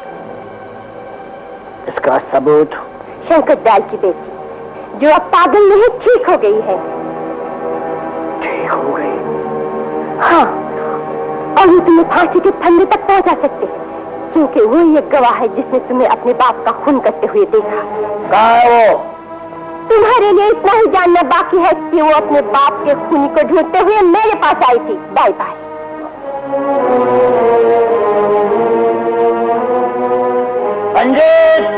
इसका सबूत? शंकर दयाल की बेटी, जो अब पागल नहीं ठीक हो गई है। ठीक हो गई? हाँ, और वो तुम्हें फांसी के फंदे तक पहुंचा सकते हैं, क्योंकि वो ये गवाह है जिसने तुम्हें अपने बाप का खून करते हुए देखा। कहाँ है वो? तुम्हारे लिए इतना ही जानना बाकी है कि वो अपने बाप के खूनी को ढूंढते हुए मेरे पास आई थी। Bye bye. रंजीत!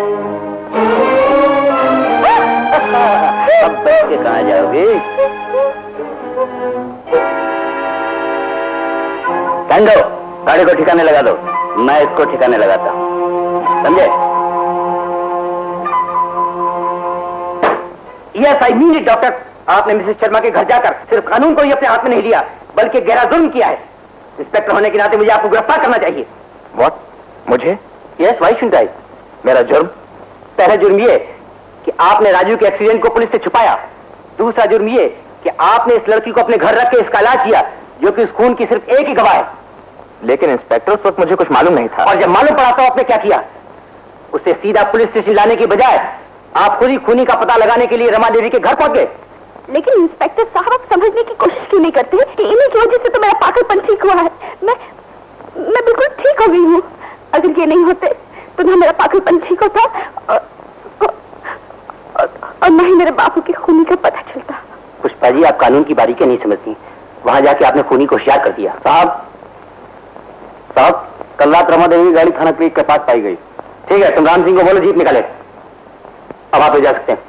अब बैठ के कहाँ जाओगे? संडो, गाड़ी को ठिकाने लगा दो, मैं इसको ठिकाने लगाता हूँ, समझे? Yes I mean it doctor. आपने मिसेस शर्मा के घर जाकर सिर्फ कानून को ही अपने हाथ में नहीं लिया, बल्कि गहरा जुर्म किया है। इंस्पेक्टर होने के नाते मुझे आपको गिरफ्तार करना चाहिए। व्हाट? मुझे? Yes, why should I? मेरा जुर्म? पहला जुर्म ये कि आपने राजू के एक्सीडेंट को पुलिस से छुपाया। दूसरा जुर्म ये कि आपने इस लड़की को अपने घर रख के इसका इलाज किया, जो कि इस खून की सिर्फ एक ही गवाह है। लेकिन इंस्पेक्टर, उस वक्त मुझे कुछ मालूम नहीं था। और जब मालूम पड़ा तो आपने क्या किया? उसे सीधा पुलिस स्टेशन लाने की बजाय आप खुद ही खूनी का पता लगाने के लिए रमा देवी के घर पहुंच गए। लेकिन इंस्पेक्टर साहब, आप समझने की कोशिश क्यों नहीं करते कि इन्हीं की वजह से तो मेरा पागलपन ठीक हुआ है। मैं मैं बिल्कुल ठीक हो गई हूँ। अगर ये नहीं होते तो ना मेरा पागलपन ठीक होता और, और, और, और न ही मेरे बापू की खूनी का पता चलता। पुष्पा जी, आप कानून की बारीकियां नहीं समझती। वहां जाके आपने खूनी को होशियार कर दिया। साहब साहब कल रात रमा देवी गाड़ी थाना क्लिक के पास पाई गई। ठीक है, तुम राम सिंह को बोलो जीप निकाले। अब आप ले जा सकते हैं।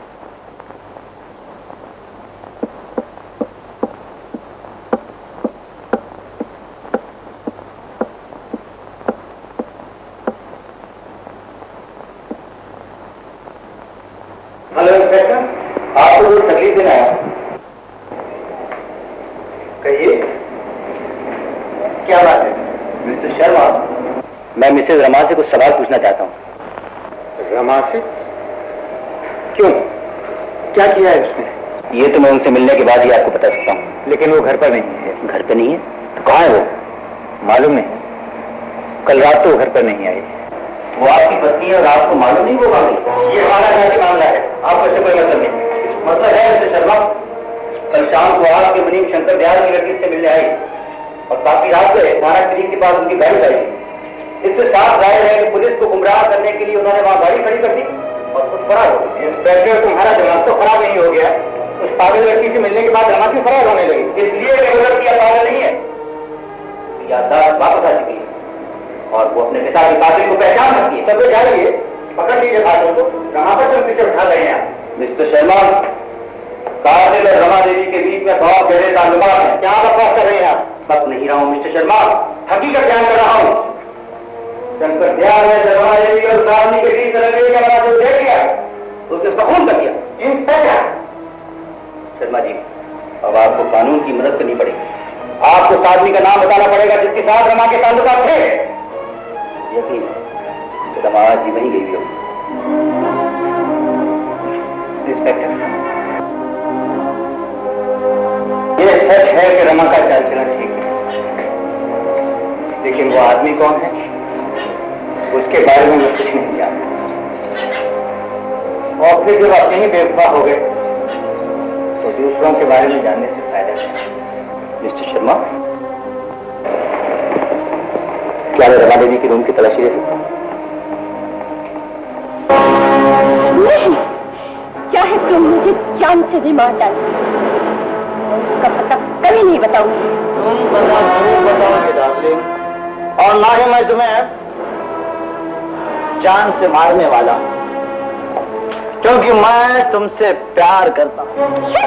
हेलो इंस्पेक्टर, आपको कोई तकलीफ देना है? कहिए, क्या बात है? मिस्टर शर्मा, मैं मिसेज रमा से कुछ सवाल पूछना चाहता हूँ। रमा से? क्यों, क्या किया है उसने? ये तो मैं उनसे मिलने के बाद ही आपको बता सकता हूँ। लेकिन वो घर पर नहीं है। घर पे नहीं है? तो कहाँ है वो? मालूम नहीं, कल रात तो वो घर पर नहीं आई। वो आपकी पत्नी है और आपको मालूम नहीं होगा? ये हमारा घर का मामला है, आपको इससे कोई मतलब नहीं। मतलब है मिस्टर शर्मा, कल शाम को आपके मुनीम शंकर दयाल की लड़की से मिलने आई और काफी रात को थाना क्लिनिक के पास उनकी गाड़ी आई। इससे साफ जाहिर है कि पुलिस को गुमराह करने के लिए उन्होंने वहां गाड़ी खड़ी कर दी और कुछ फरार हो गई। इंस्पेक्टर, तुम्हारा दिमाग तो खराब नहीं हो गया? उस पागल लड़की से मिलने के बाद रमा क्यों फरार होने लगी? इसलिए वो लड़की पागल नहीं है, याददाश्त वापस आ चुकी है और वो अपने पिता की कातिल को पहचान सकती है। सब जाइए, पकड़ लीजिए बातों को। रमा पर तुम पीछे उठा रहे हैं? मिस्टर शर्मा, कातिल और रमा देवी के बीच में बहुत गहरे ताल्लुकात हैं। क्या बकवास कर रहे हैं आप? बस नहीं रहा हूँ मिस्टर शर्मा, हकीकत बयान कर रहा हूँ। शंकर दयाल ने रमा देवी और सावनी के बीच लड़के का बड़ा जो देख लिया, उसने खून कर दिया। इंस्पेक्टर शर्मा जी, अब आपको कानून की मदद करनी पड़ेगी। आपको उस आदमी का नाम बताना पड़ेगा जिसके साथ रमा के ताल्लुकात थे। यकीन दमाद जी वहीं गई हुई होगी। इंस्पेक्टर, ये सच है कि रमा का चाल चलना ठीक है, लेकिन वो आदमी कौन है उसके बारे में मैं कुछ नहीं जानता। और फिर जब अपने ही बेवफा हो गए तो दूसरों के बारे में जानने से फायदा है। मिस्टर शर्मा, क्या मैं रमा देवी की रूम की तलाशी ले सकता हूँ? नहीं, चाहे तुम मुझे जान से भी मार डालो, उसका पता कभी नहीं बताऊंगी। तुम बता तुम बताओगे डार्लिंग, और ना ही मैं तुम्हें जान से मारने वाला, क्योंकि मैं तुमसे प्यार करता हूँ।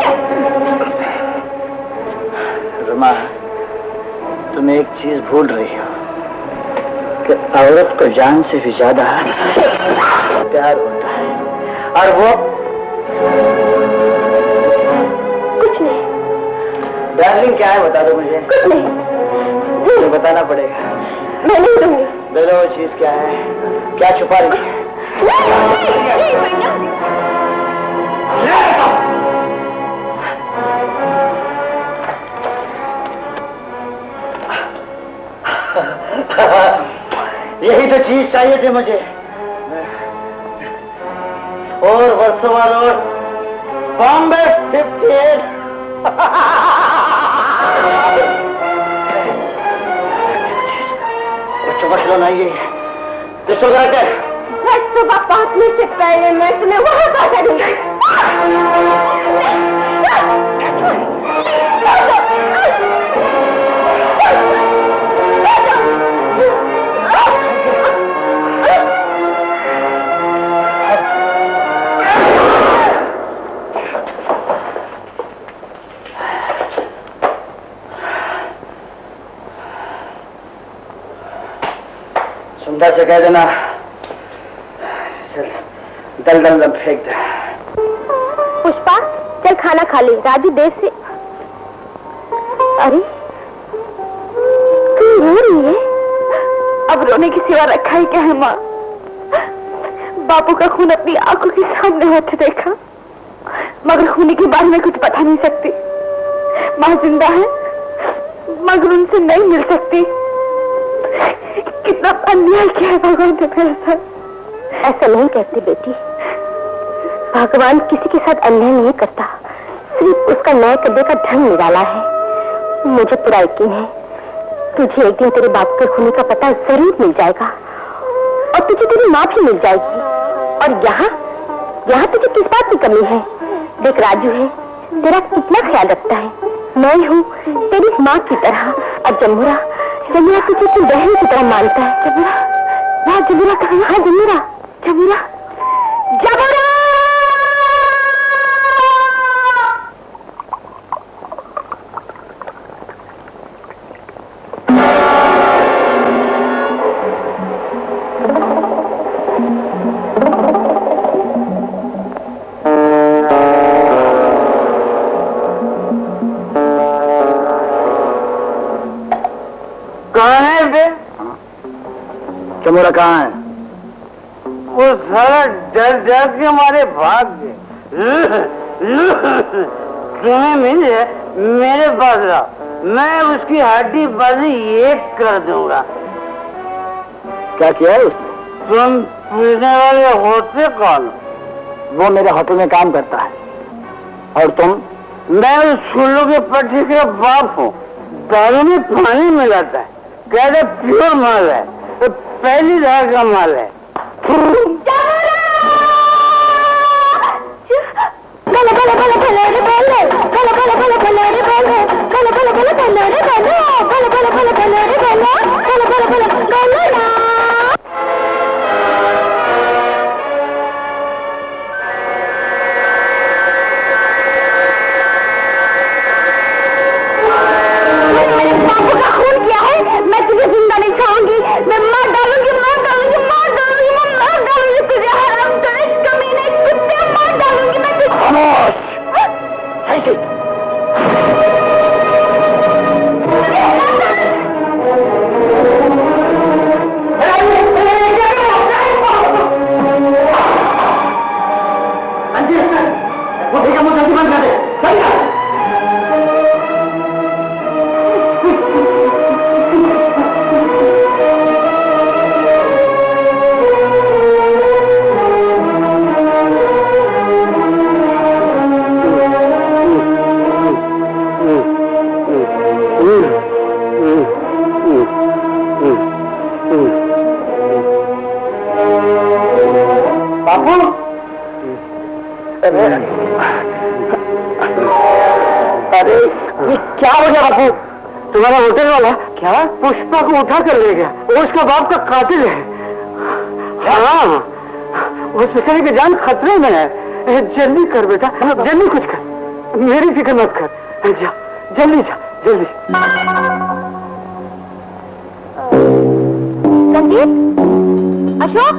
रमा, तुम एक चीज भूल रही हो कि औरत को जान से भी ज्यादा प्यार होता है, और वो कुछ नहीं। डार्लिंग क्या है बता दो मुझे। कुछ नहीं, मुझे बताना पड़ेगा। मैं नहीं दूंगी। बोलो वो चीज क्या है, क्या छुपा रही है? यही तो चीज चाहिए थी मुझे। और Versova road, Bombay fifty eight. समझ लो ना, ये क्या? सुबह पहुंचने से पहले मैं तुम्हें वहां का करूंगी। सुंदर से कह देना दल दल दल फेंक दे। पुष्पा, चल खाना खा ले, राजू देर से। अरे तू रो रही है? अब रोने की सिवा रखा है क्या है माँ? बापू का खून अपनी आंखों के सामने होते देखा, मगर खूनी के बारे में कुछ बता नहीं सकती। माँ जिंदा है मगर उनसे नहीं मिल सकती। कितना अन्याय किया है भगवान ने मेरे साथ। ऐसा नहीं कहती बेटी, भगवान किसी के साथ अन्याय नहीं करता, सिर्फ उसका न्याय करने का ढंग निराला है। मुझे पूरा यकीन है तुझे एक दिन तेरे बाप के खूनी का पता जरूर मिल जाएगा और तुझे तेरी माँ भी मिल जाएगी। और यहाँ यहाँ तुझे किस बात की कमी है? देख राजू है तेरा कितना ख्याल रखता है, मैं हूँ तेरी माँ की तरह। और जमुरा जमुरा तुझे अपनी बहन की तरह मानता है। जमुरा, हाँ जमुरा कहाँ? हाँ जमुरा, जमुरा, जमुरा। चमोरा कहाँ है? वो सारा डर डर के हमारे भाग गए। तुम्हें मिले मेरे पास रहा, मैं उसकी हड्डी बाजी एक कर दूंगा। क्या किया है उसने? तुम पूछने वाले होते कौन? वो मेरे होटल में काम करता है। और तुम? मैं उस छुल्लू के पट्टी का बाप हूँ। दारू में पानी मिलाता है, कहते प्योर माल है, तो पहली धार का माल है। मैं तुझे जिंदा नहीं छोड़ूंगी, मैं मार डालूंगी, मार डालूंगी, मार डालूंगी, मैं मार डालूंगी तुझे, हराम करे कमीने कुत्ते, मार डालूंगी मैं तुझे। खामोश! अरे ये क्या हो गया बापू? तुम्हारा होटल वाला क्या पुष्पा को उठा कर ले गया? वो उसका बाप का कातिल है। हाँ, उस बेचारे की जान खतरे में है। जल्दी कर बेटा, जल्दी कुछ कर, मेरी फिक्र मत कर। जा जल्दी जा, जल्दी। रंजीत, अशोक,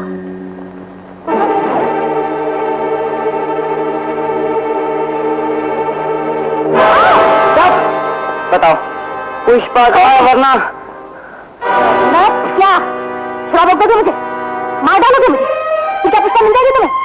बताओ पुष्पा का वरना मैं क्या शराब दोगे मुझे? मार डालोगे मुझे? क्या पुष्पा मिल जाएगी तुम्हें?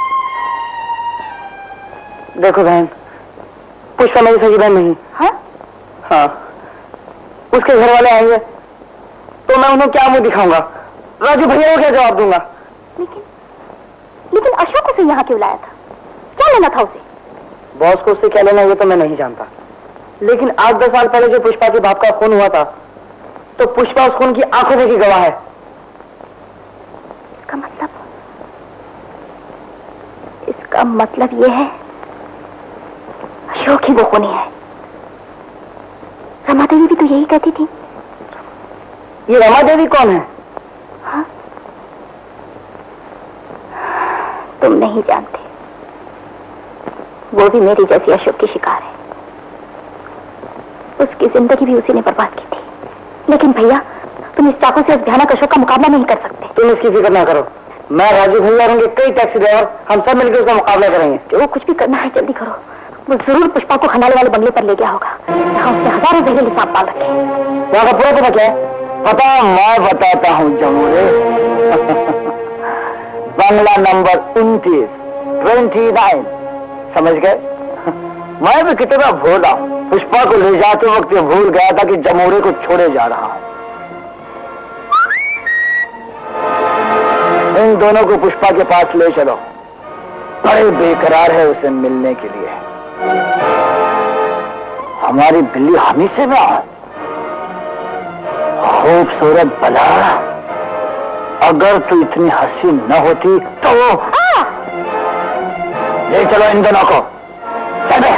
देखो बहन, पुष्पा मेरी सगी बहन नहीं। हाँ? हाँ, उसके घर वाले आएंगे तो मैं उन्हें क्या मुंह दिखाऊंगा? राजू भैया को क्या जवाब दूंगा? लेकिन लेकिन अशोक उसे यहाँ क्यों लाया था? क्या लेना था उसे? बॉस को उससे क्या लेना ये तो मैं नहीं जानता, लेकिन आठ दस साल पहले जो पुष्पा के बाप का खून हुआ था तो पुष्पा उस खून की आंखों देखी गवाह है। इसका मतलब इसका मतलब ये है अशोक ही वो खूनी है। रमा देवी भी तो यही कहती थी। ये रमा देवी कौन है? हाँ? तुम नहीं जानते, वो भी मेरी जैसी अशोक की शिकार है। उसकी जिंदगी भी उसी ने बर्बाद की थी। लेकिन भैया, तुम इस चाकू से उस भयानक अशोक का मुकाबला नहीं कर सकते। तुम इसकी फिक्र ना करो, मैं राजू भैया और उनके कई टैक्सी ड्राइवर हम सब मिलकर उसका मुकाबला करेंगे। जो कुछ भी करना है जल्दी करो। वो जरूर पुष्पा को खंडाले वाले बंगले पर ले गया होगा, जहाँ उसने हजारों जहरीले सांप पाल रखे। वहाँ का पूरा पता क्या है? पता मैं बताता हूँ जमूरे। बंगला नंबर उनतीस, ट्वेंटी नाइन, समझ गए? मैं भी कितना भोला, पुष्पा को ले जाते वक्त ये भूल गया था कि जमूरे को छोड़े जा रहा हूं। इन दोनों को पुष्पा के पास ले चलो, बड़े बेकरार है उसे मिलने के लिए। हमारी बिल्ली हमी से ना, खूबसूरत बला, अगर तू इतनी हंसी न होती तो ले चलो इन दोनों को। चले।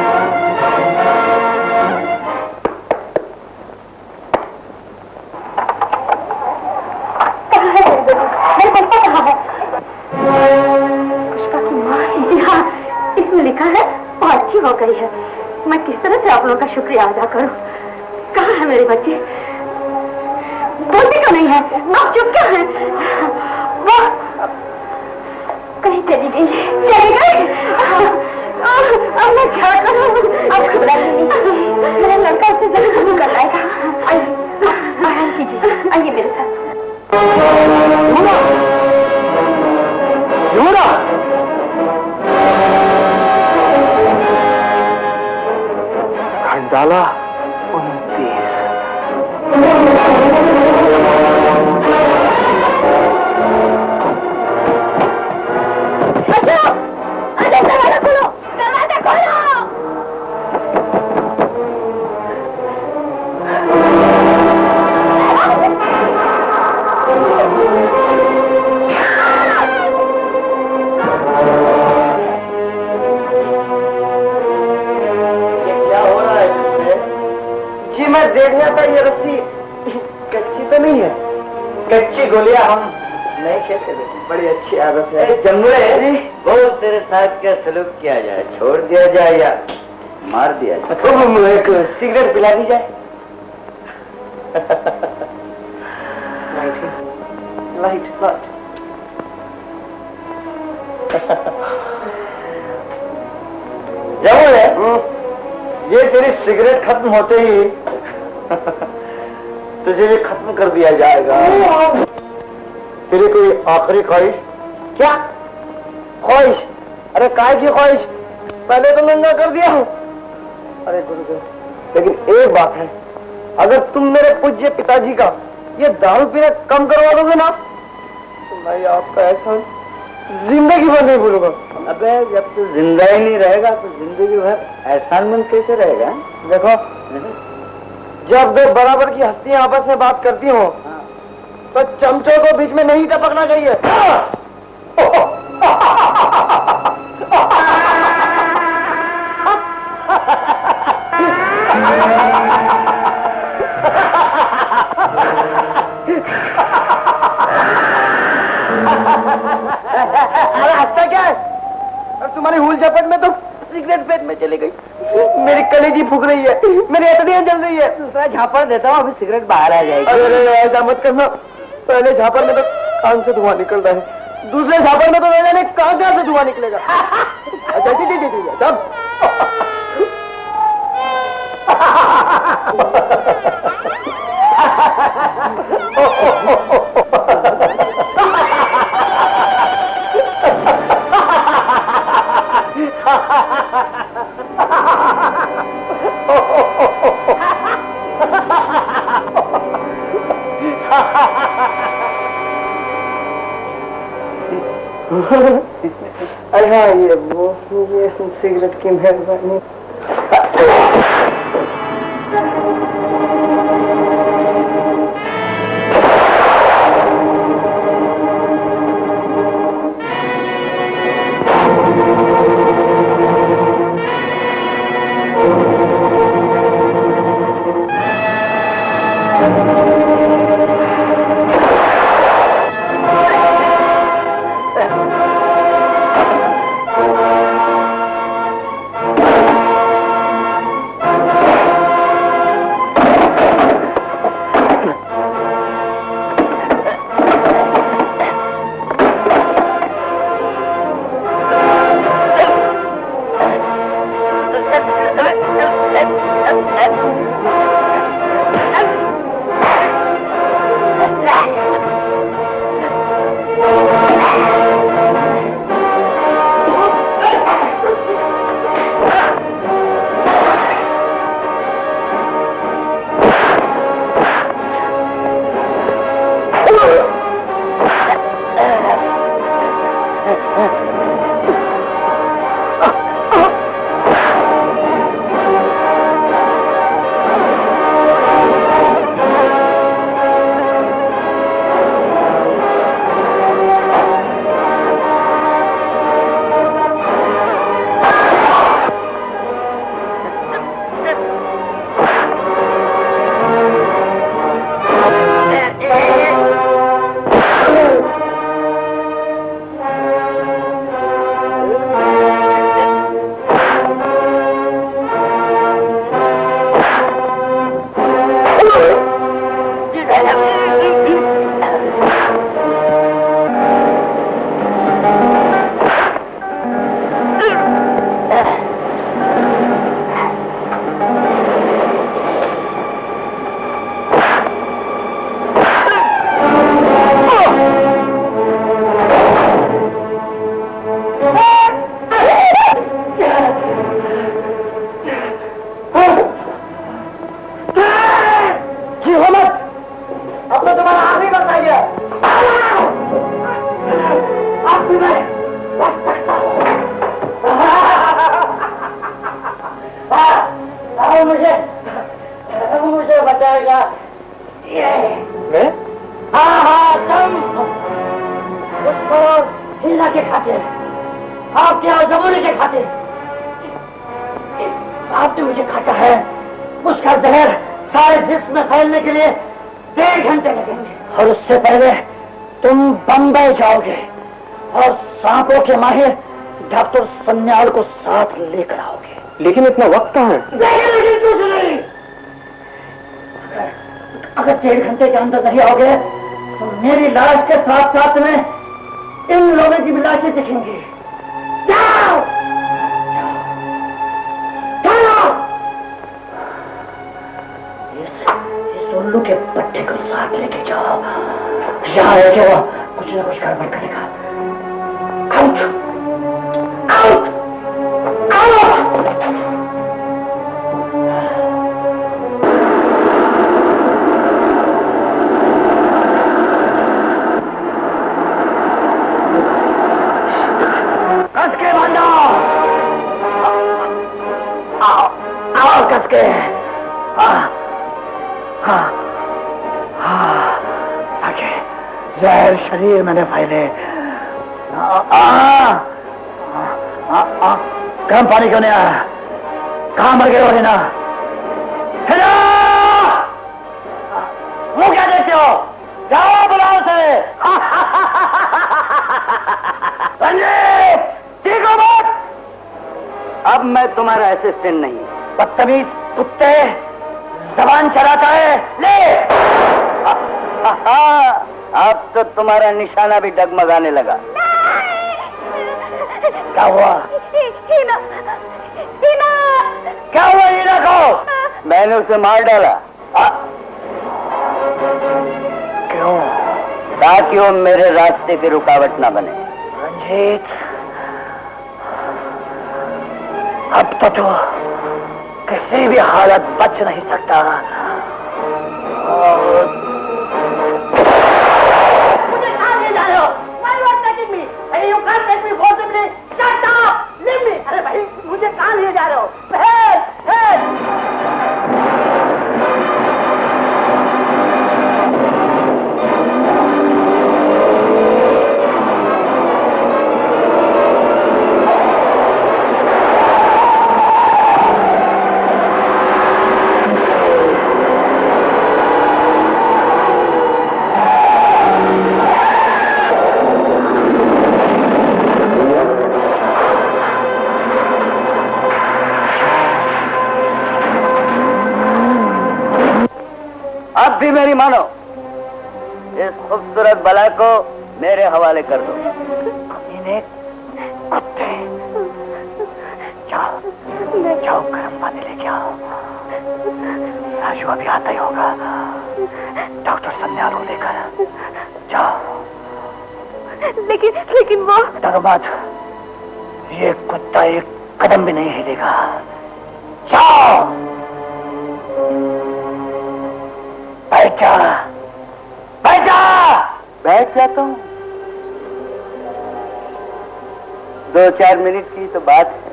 पुष्पा की माँ? जी हाँ, इसमें लिखा है और अच्छी हो गई है। मैं किस तरह से आप लोगों का शुक्रिया अदा करूं? कहाँ है मेरे बच्चे? बोलते क्यों नहीं है? आप चुप क्यों हैं? वो कहीं चली गई? चली गई? अब मैं क्या करूं? आप घबराइए नहीं, मेरा लड़का उससे जल्दी जरूर कर लाएगा। आराम कीजिए, आइए मेरे साथ। यूना, खंडाला उनतीस। अरे दरवाजा खोलो, दरवाजा खोलो। देख रहा था ये रस्सी कच्ची तो नहीं है। कच्ची गोलियां हम नहीं खेलते थे, बड़ी अच्छी आदत है। जमुरे बोल तेरे साथ क्या सलूक किया जाए, छोड़ दिया जाए या मार दिया जाए? तो एक सिगरेट पिला दी जाए। Light light light. जमुरे, ये तेरी सिगरेट खत्म होते ही तुझे भी खत्म कर दिया जाएगा। तेरी कोई आखिरी ख्वाहिश? क्या ख्वाहिश? अरे काय की ख्वाहिश? पहले तो नंगा कर दिया हूँ। अरे गुरुदेव, लेकिन एक बात है, अगर तुम मेरे पूज्य पिताजी का ये दारू पीना कम करवा दोगे ना तो मैं आपका एहसान जिंदगी भर नहीं भूलूंगा। अबे जब तू जिंदा ही नहीं रहेगा तो जिंदगी भर एहसानमंद कैसे रहेगा? देखो, जब दो बराबर की हस्तियां आपस में बात करती हो तो चमचों को बीच में नहीं टपकना चाहिए। सिगरेट पेट में चली गई। मेरी कलेजी फूक रही है, मेरी हड्डियां जल रही है। दूसरा झापड़ देता हूँ, अभी सिगरेट बाहर आ जाएगी। अरे ऐसा मत करना, पहले झापड़ में तो कान से धुआं निकल रहा है, दूसरे झापड़ में तो न जाने कहां कहां से धुआं निकलेगा। अच्छा जी जी जी जी सब अरे हाँ ये वो ये सिगरेट की मेहरबानी। के माहिर डॉक्टर सन्याल को साथ लेकर आओगे। लेकिन इतना वक्त कहाँ है? नहीं, लेकिन कुछ नहीं। अगर, अगर डेढ़ घंटे के अंदर नहीं आओगे तो मेरी लाश के साथ साथ में इन लोगों की भी लाशें दिखेंगी। जाओ, जाओ। इस, इस उल्लू के पट्टे को साथ लेके जाओ। यहाँ है जो कुछ ना कुछ गड़बड़ करेगा। Out! Out! Out! कस के बांधो! आओ, आओ कस के! हाँ, हाँ, हाँ, आगे, जहर शरीर मैंने फैले। गर्म पानी क्यों नहीं आया? कहां मर गए हो हिना? हिना! वो क्या देखते हो? जाओ बुलाओ से। रंजीत, ठीक हो मत? अब मैं तुम्हारा असिस्टेंट नहीं। बदतमीज कुत्ते, जबान चलाता है। ले आ, आ, आ, अब तो तुम्हारा निशाना भी डगमगाने लगा। क्या हुआ? हीना, हीना। क्या हुआ हीना को? मैंने उसे मार डाला। आ, क्यों? ताकि वो मेरे रास्ते की रुकावट ना बने। रंजीत, अब तो तू किसी भी हालत बच नहीं सकता। मुझे कहाँ ले जा रहे हो? Why you are taking me? Hey, you can't take me forcibly. Shut up! Leave me. अरे भाई, मुझे कहाँ ले जा रहे हो? Help! Help! भी मेरी मानो, इस खूबसूरत बला को मेरे हवाले कर दो। इन्हें कुत्ते, जाओ जाओ गर्म पानी लेके आओ। राजू अभी आता ही होगा। डॉक्टर सन्याल को लेकर जाओ। लेकिन लेकिन वो डरो मत, ये कुत्ता एक कदम भी नहीं हिलेगा। जाओ, बैठ जा, बैठ जा। बैठ जाता हूँ। दो चार मिनट की तो बात है।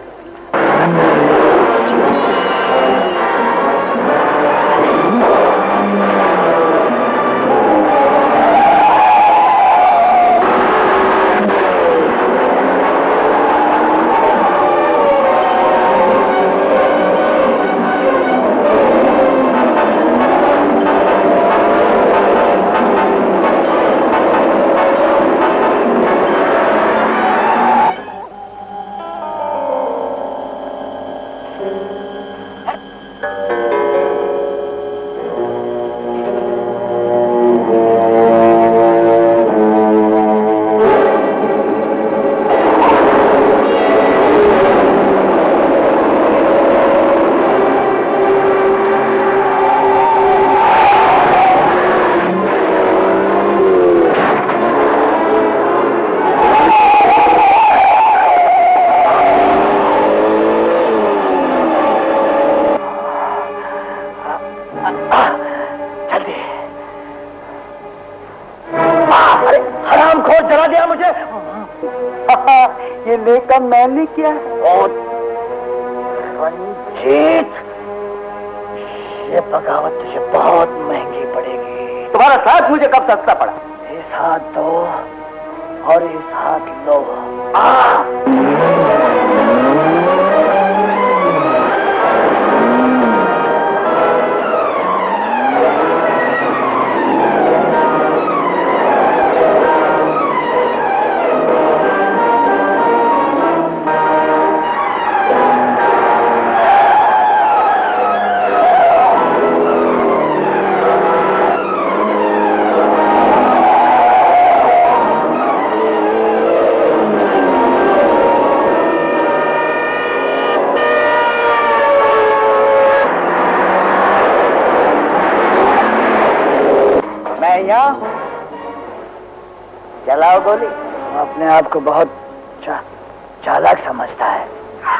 मैंने किया और रंजीत, ये बगावत तुझे बहुत महंगी पड़ेगी। तुम्हारा साथ मुझे कब सस्ता पड़ा? इस हाथ दो और इस हाथ लो। आ! चलाओ गोली। अपने आप को बहुत चा, चालाक समझता है।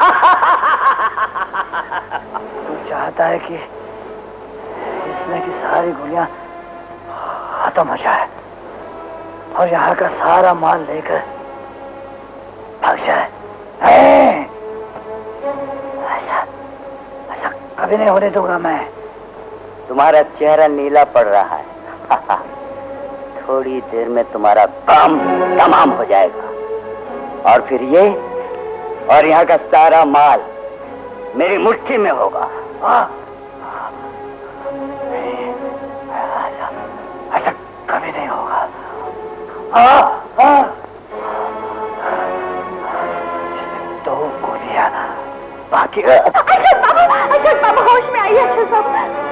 तू चाहता है कि इसमें की सारी गोलियां खत्म हो जाए और यहाँ का सारा माल लेकर भाग जाए। ऐसा ऐसा कभी नहीं होने दूंगा मैं। तुम्हारा चेहरा नीला पड़ रहा है। थोड़ी देर में तुम्हारा काम तमाम हो जाएगा और फिर ये और यहाँ का सारा माल मेरी मुट्ठी में होगा। ऐसा, ऐसा कभी नहीं होगा। आ, आ, दो गोलियां अशोक बाबू, अशोक बाबू होश में आइए अशोक बाबू।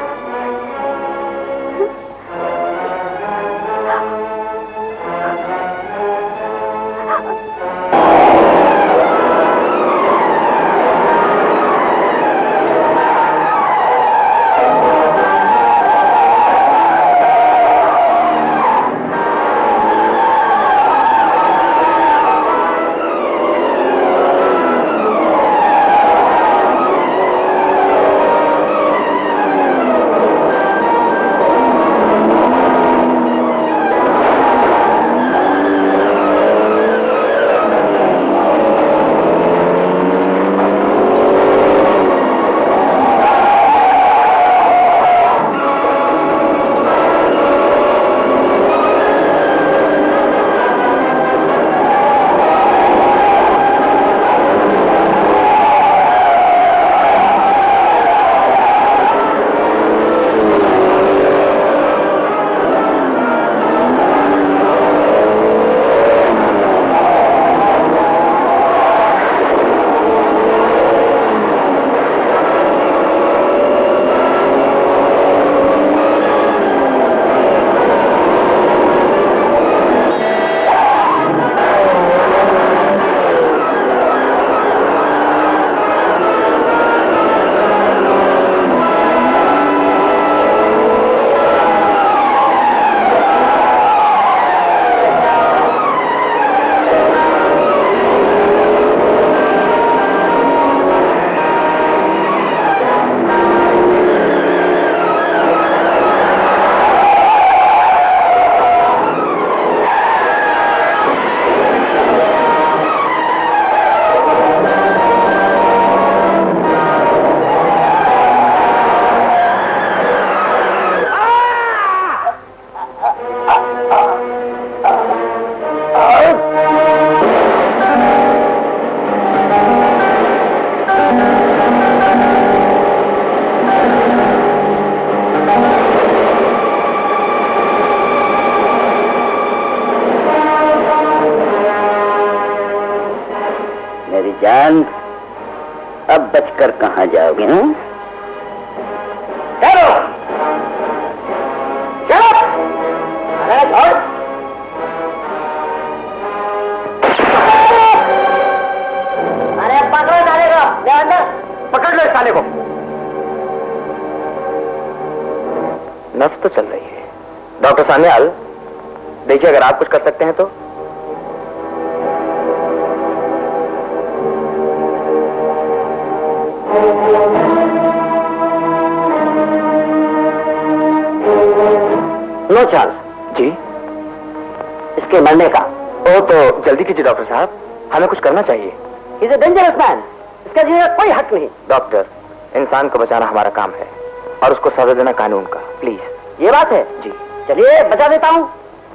अब बचकर कहाँ जाओगे? हैं? चलो चलो अरे छोड़ अरे पकड़ो साले को ले अंदर पकड़ लो साले को। नफ्स तो चल रही है। डॉक्टर सान्याल देखिए अगर आप कुछ कर सकते हैं तो। No chance. जी इसके मरने का। ओ तो जल्दी कीजिए डॉक्टर साहब, हमें कुछ करना चाहिए। इज ए डेंजरस मैन, इसका जीने का कोई हक नहीं। डॉक्टर, इंसान को बचाना हमारा काम है और उसको सजा देना कानून का। प्लीज। ये बात है जी। चलिए बचा देता हूँ।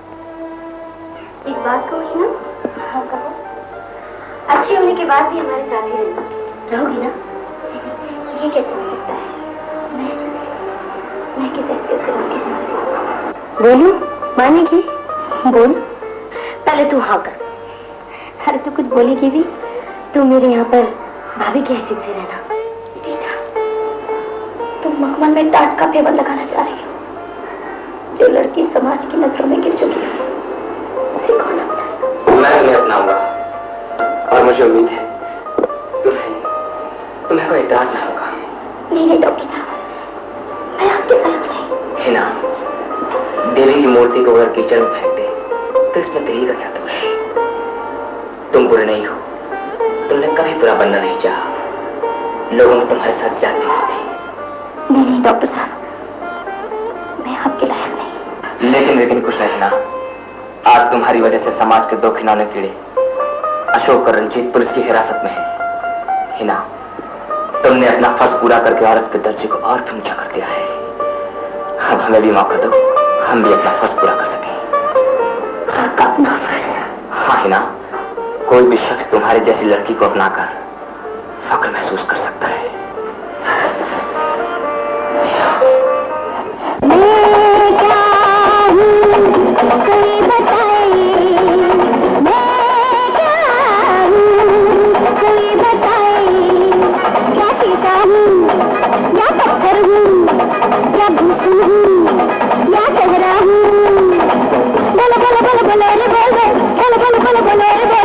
इस बात को ही ना हाँ कहो, अच्छी होने के बाद भी हमारे साथ ही रहना रहोगी ना? ये कैसे हो सकता है? मैं मैं किस हैसियत से रहोगी? बोलूं मानेगी? बोल पहले तू हाँ कर। अरे तू कुछ बोलेगी भी? तू मेरे यहाँ पर भाभी की हैसियत से रहना। बेटा तुम मखमल में टाट का फेवर लगाना चाह रही हो। जो लड़की समाज की नजरों में गिर चुकी है उसे कौन अपनाएगा? मैं तुम्हें अपनाऊंगा और मुझे उम्मीद है तुम्हें तुम्हें कोई इतराज ना होगा। नहीं नहीं डॉक्टर साहब, मैं आपके साथ नहीं। हिना, देवी की मूर्ति को अगर कीचड़ में फेंक दे तो इसमें देवी का क्या दोष? तुम बुरे नहीं हो, तुमने कभी बुरा बनना नहीं चाहा। लोगों ने तुम्हारे साथ ज्यादती की थी। नहीं नहीं डॉक्टर साहब, मैं आपके लायक नहीं। लेकिन लेकिन कुछ नहीं ना, आज तुम्हारी वजह से समाज के दो खिलौने कीड़े अशोक और रंजीत पुलिस की हिरासत में है। हिना, तुमने अपना फर्ज पूरा करके औरत के दर्जे को और भी ऊंचा कर दिया है। अब हमें भी मौका दो, हम भी अपना फर्ज पूरा कर सकें। आपका अपना फर्ज? हाँ हिना, कोई भी शख्स तुम्हारी जैसी लड़की को अपनाकर फक्र महसूस कर सकता है। मैं क्या हूँ कोई बताए, मैं क्या हूँ कोई बताए, क्या काौसर हूँ या भूषण हूँ या कहरा हूँ बोलो बोलो बोलो बोलो रे बोल बोल बोलो बोलो बोलो बोलो रे बोल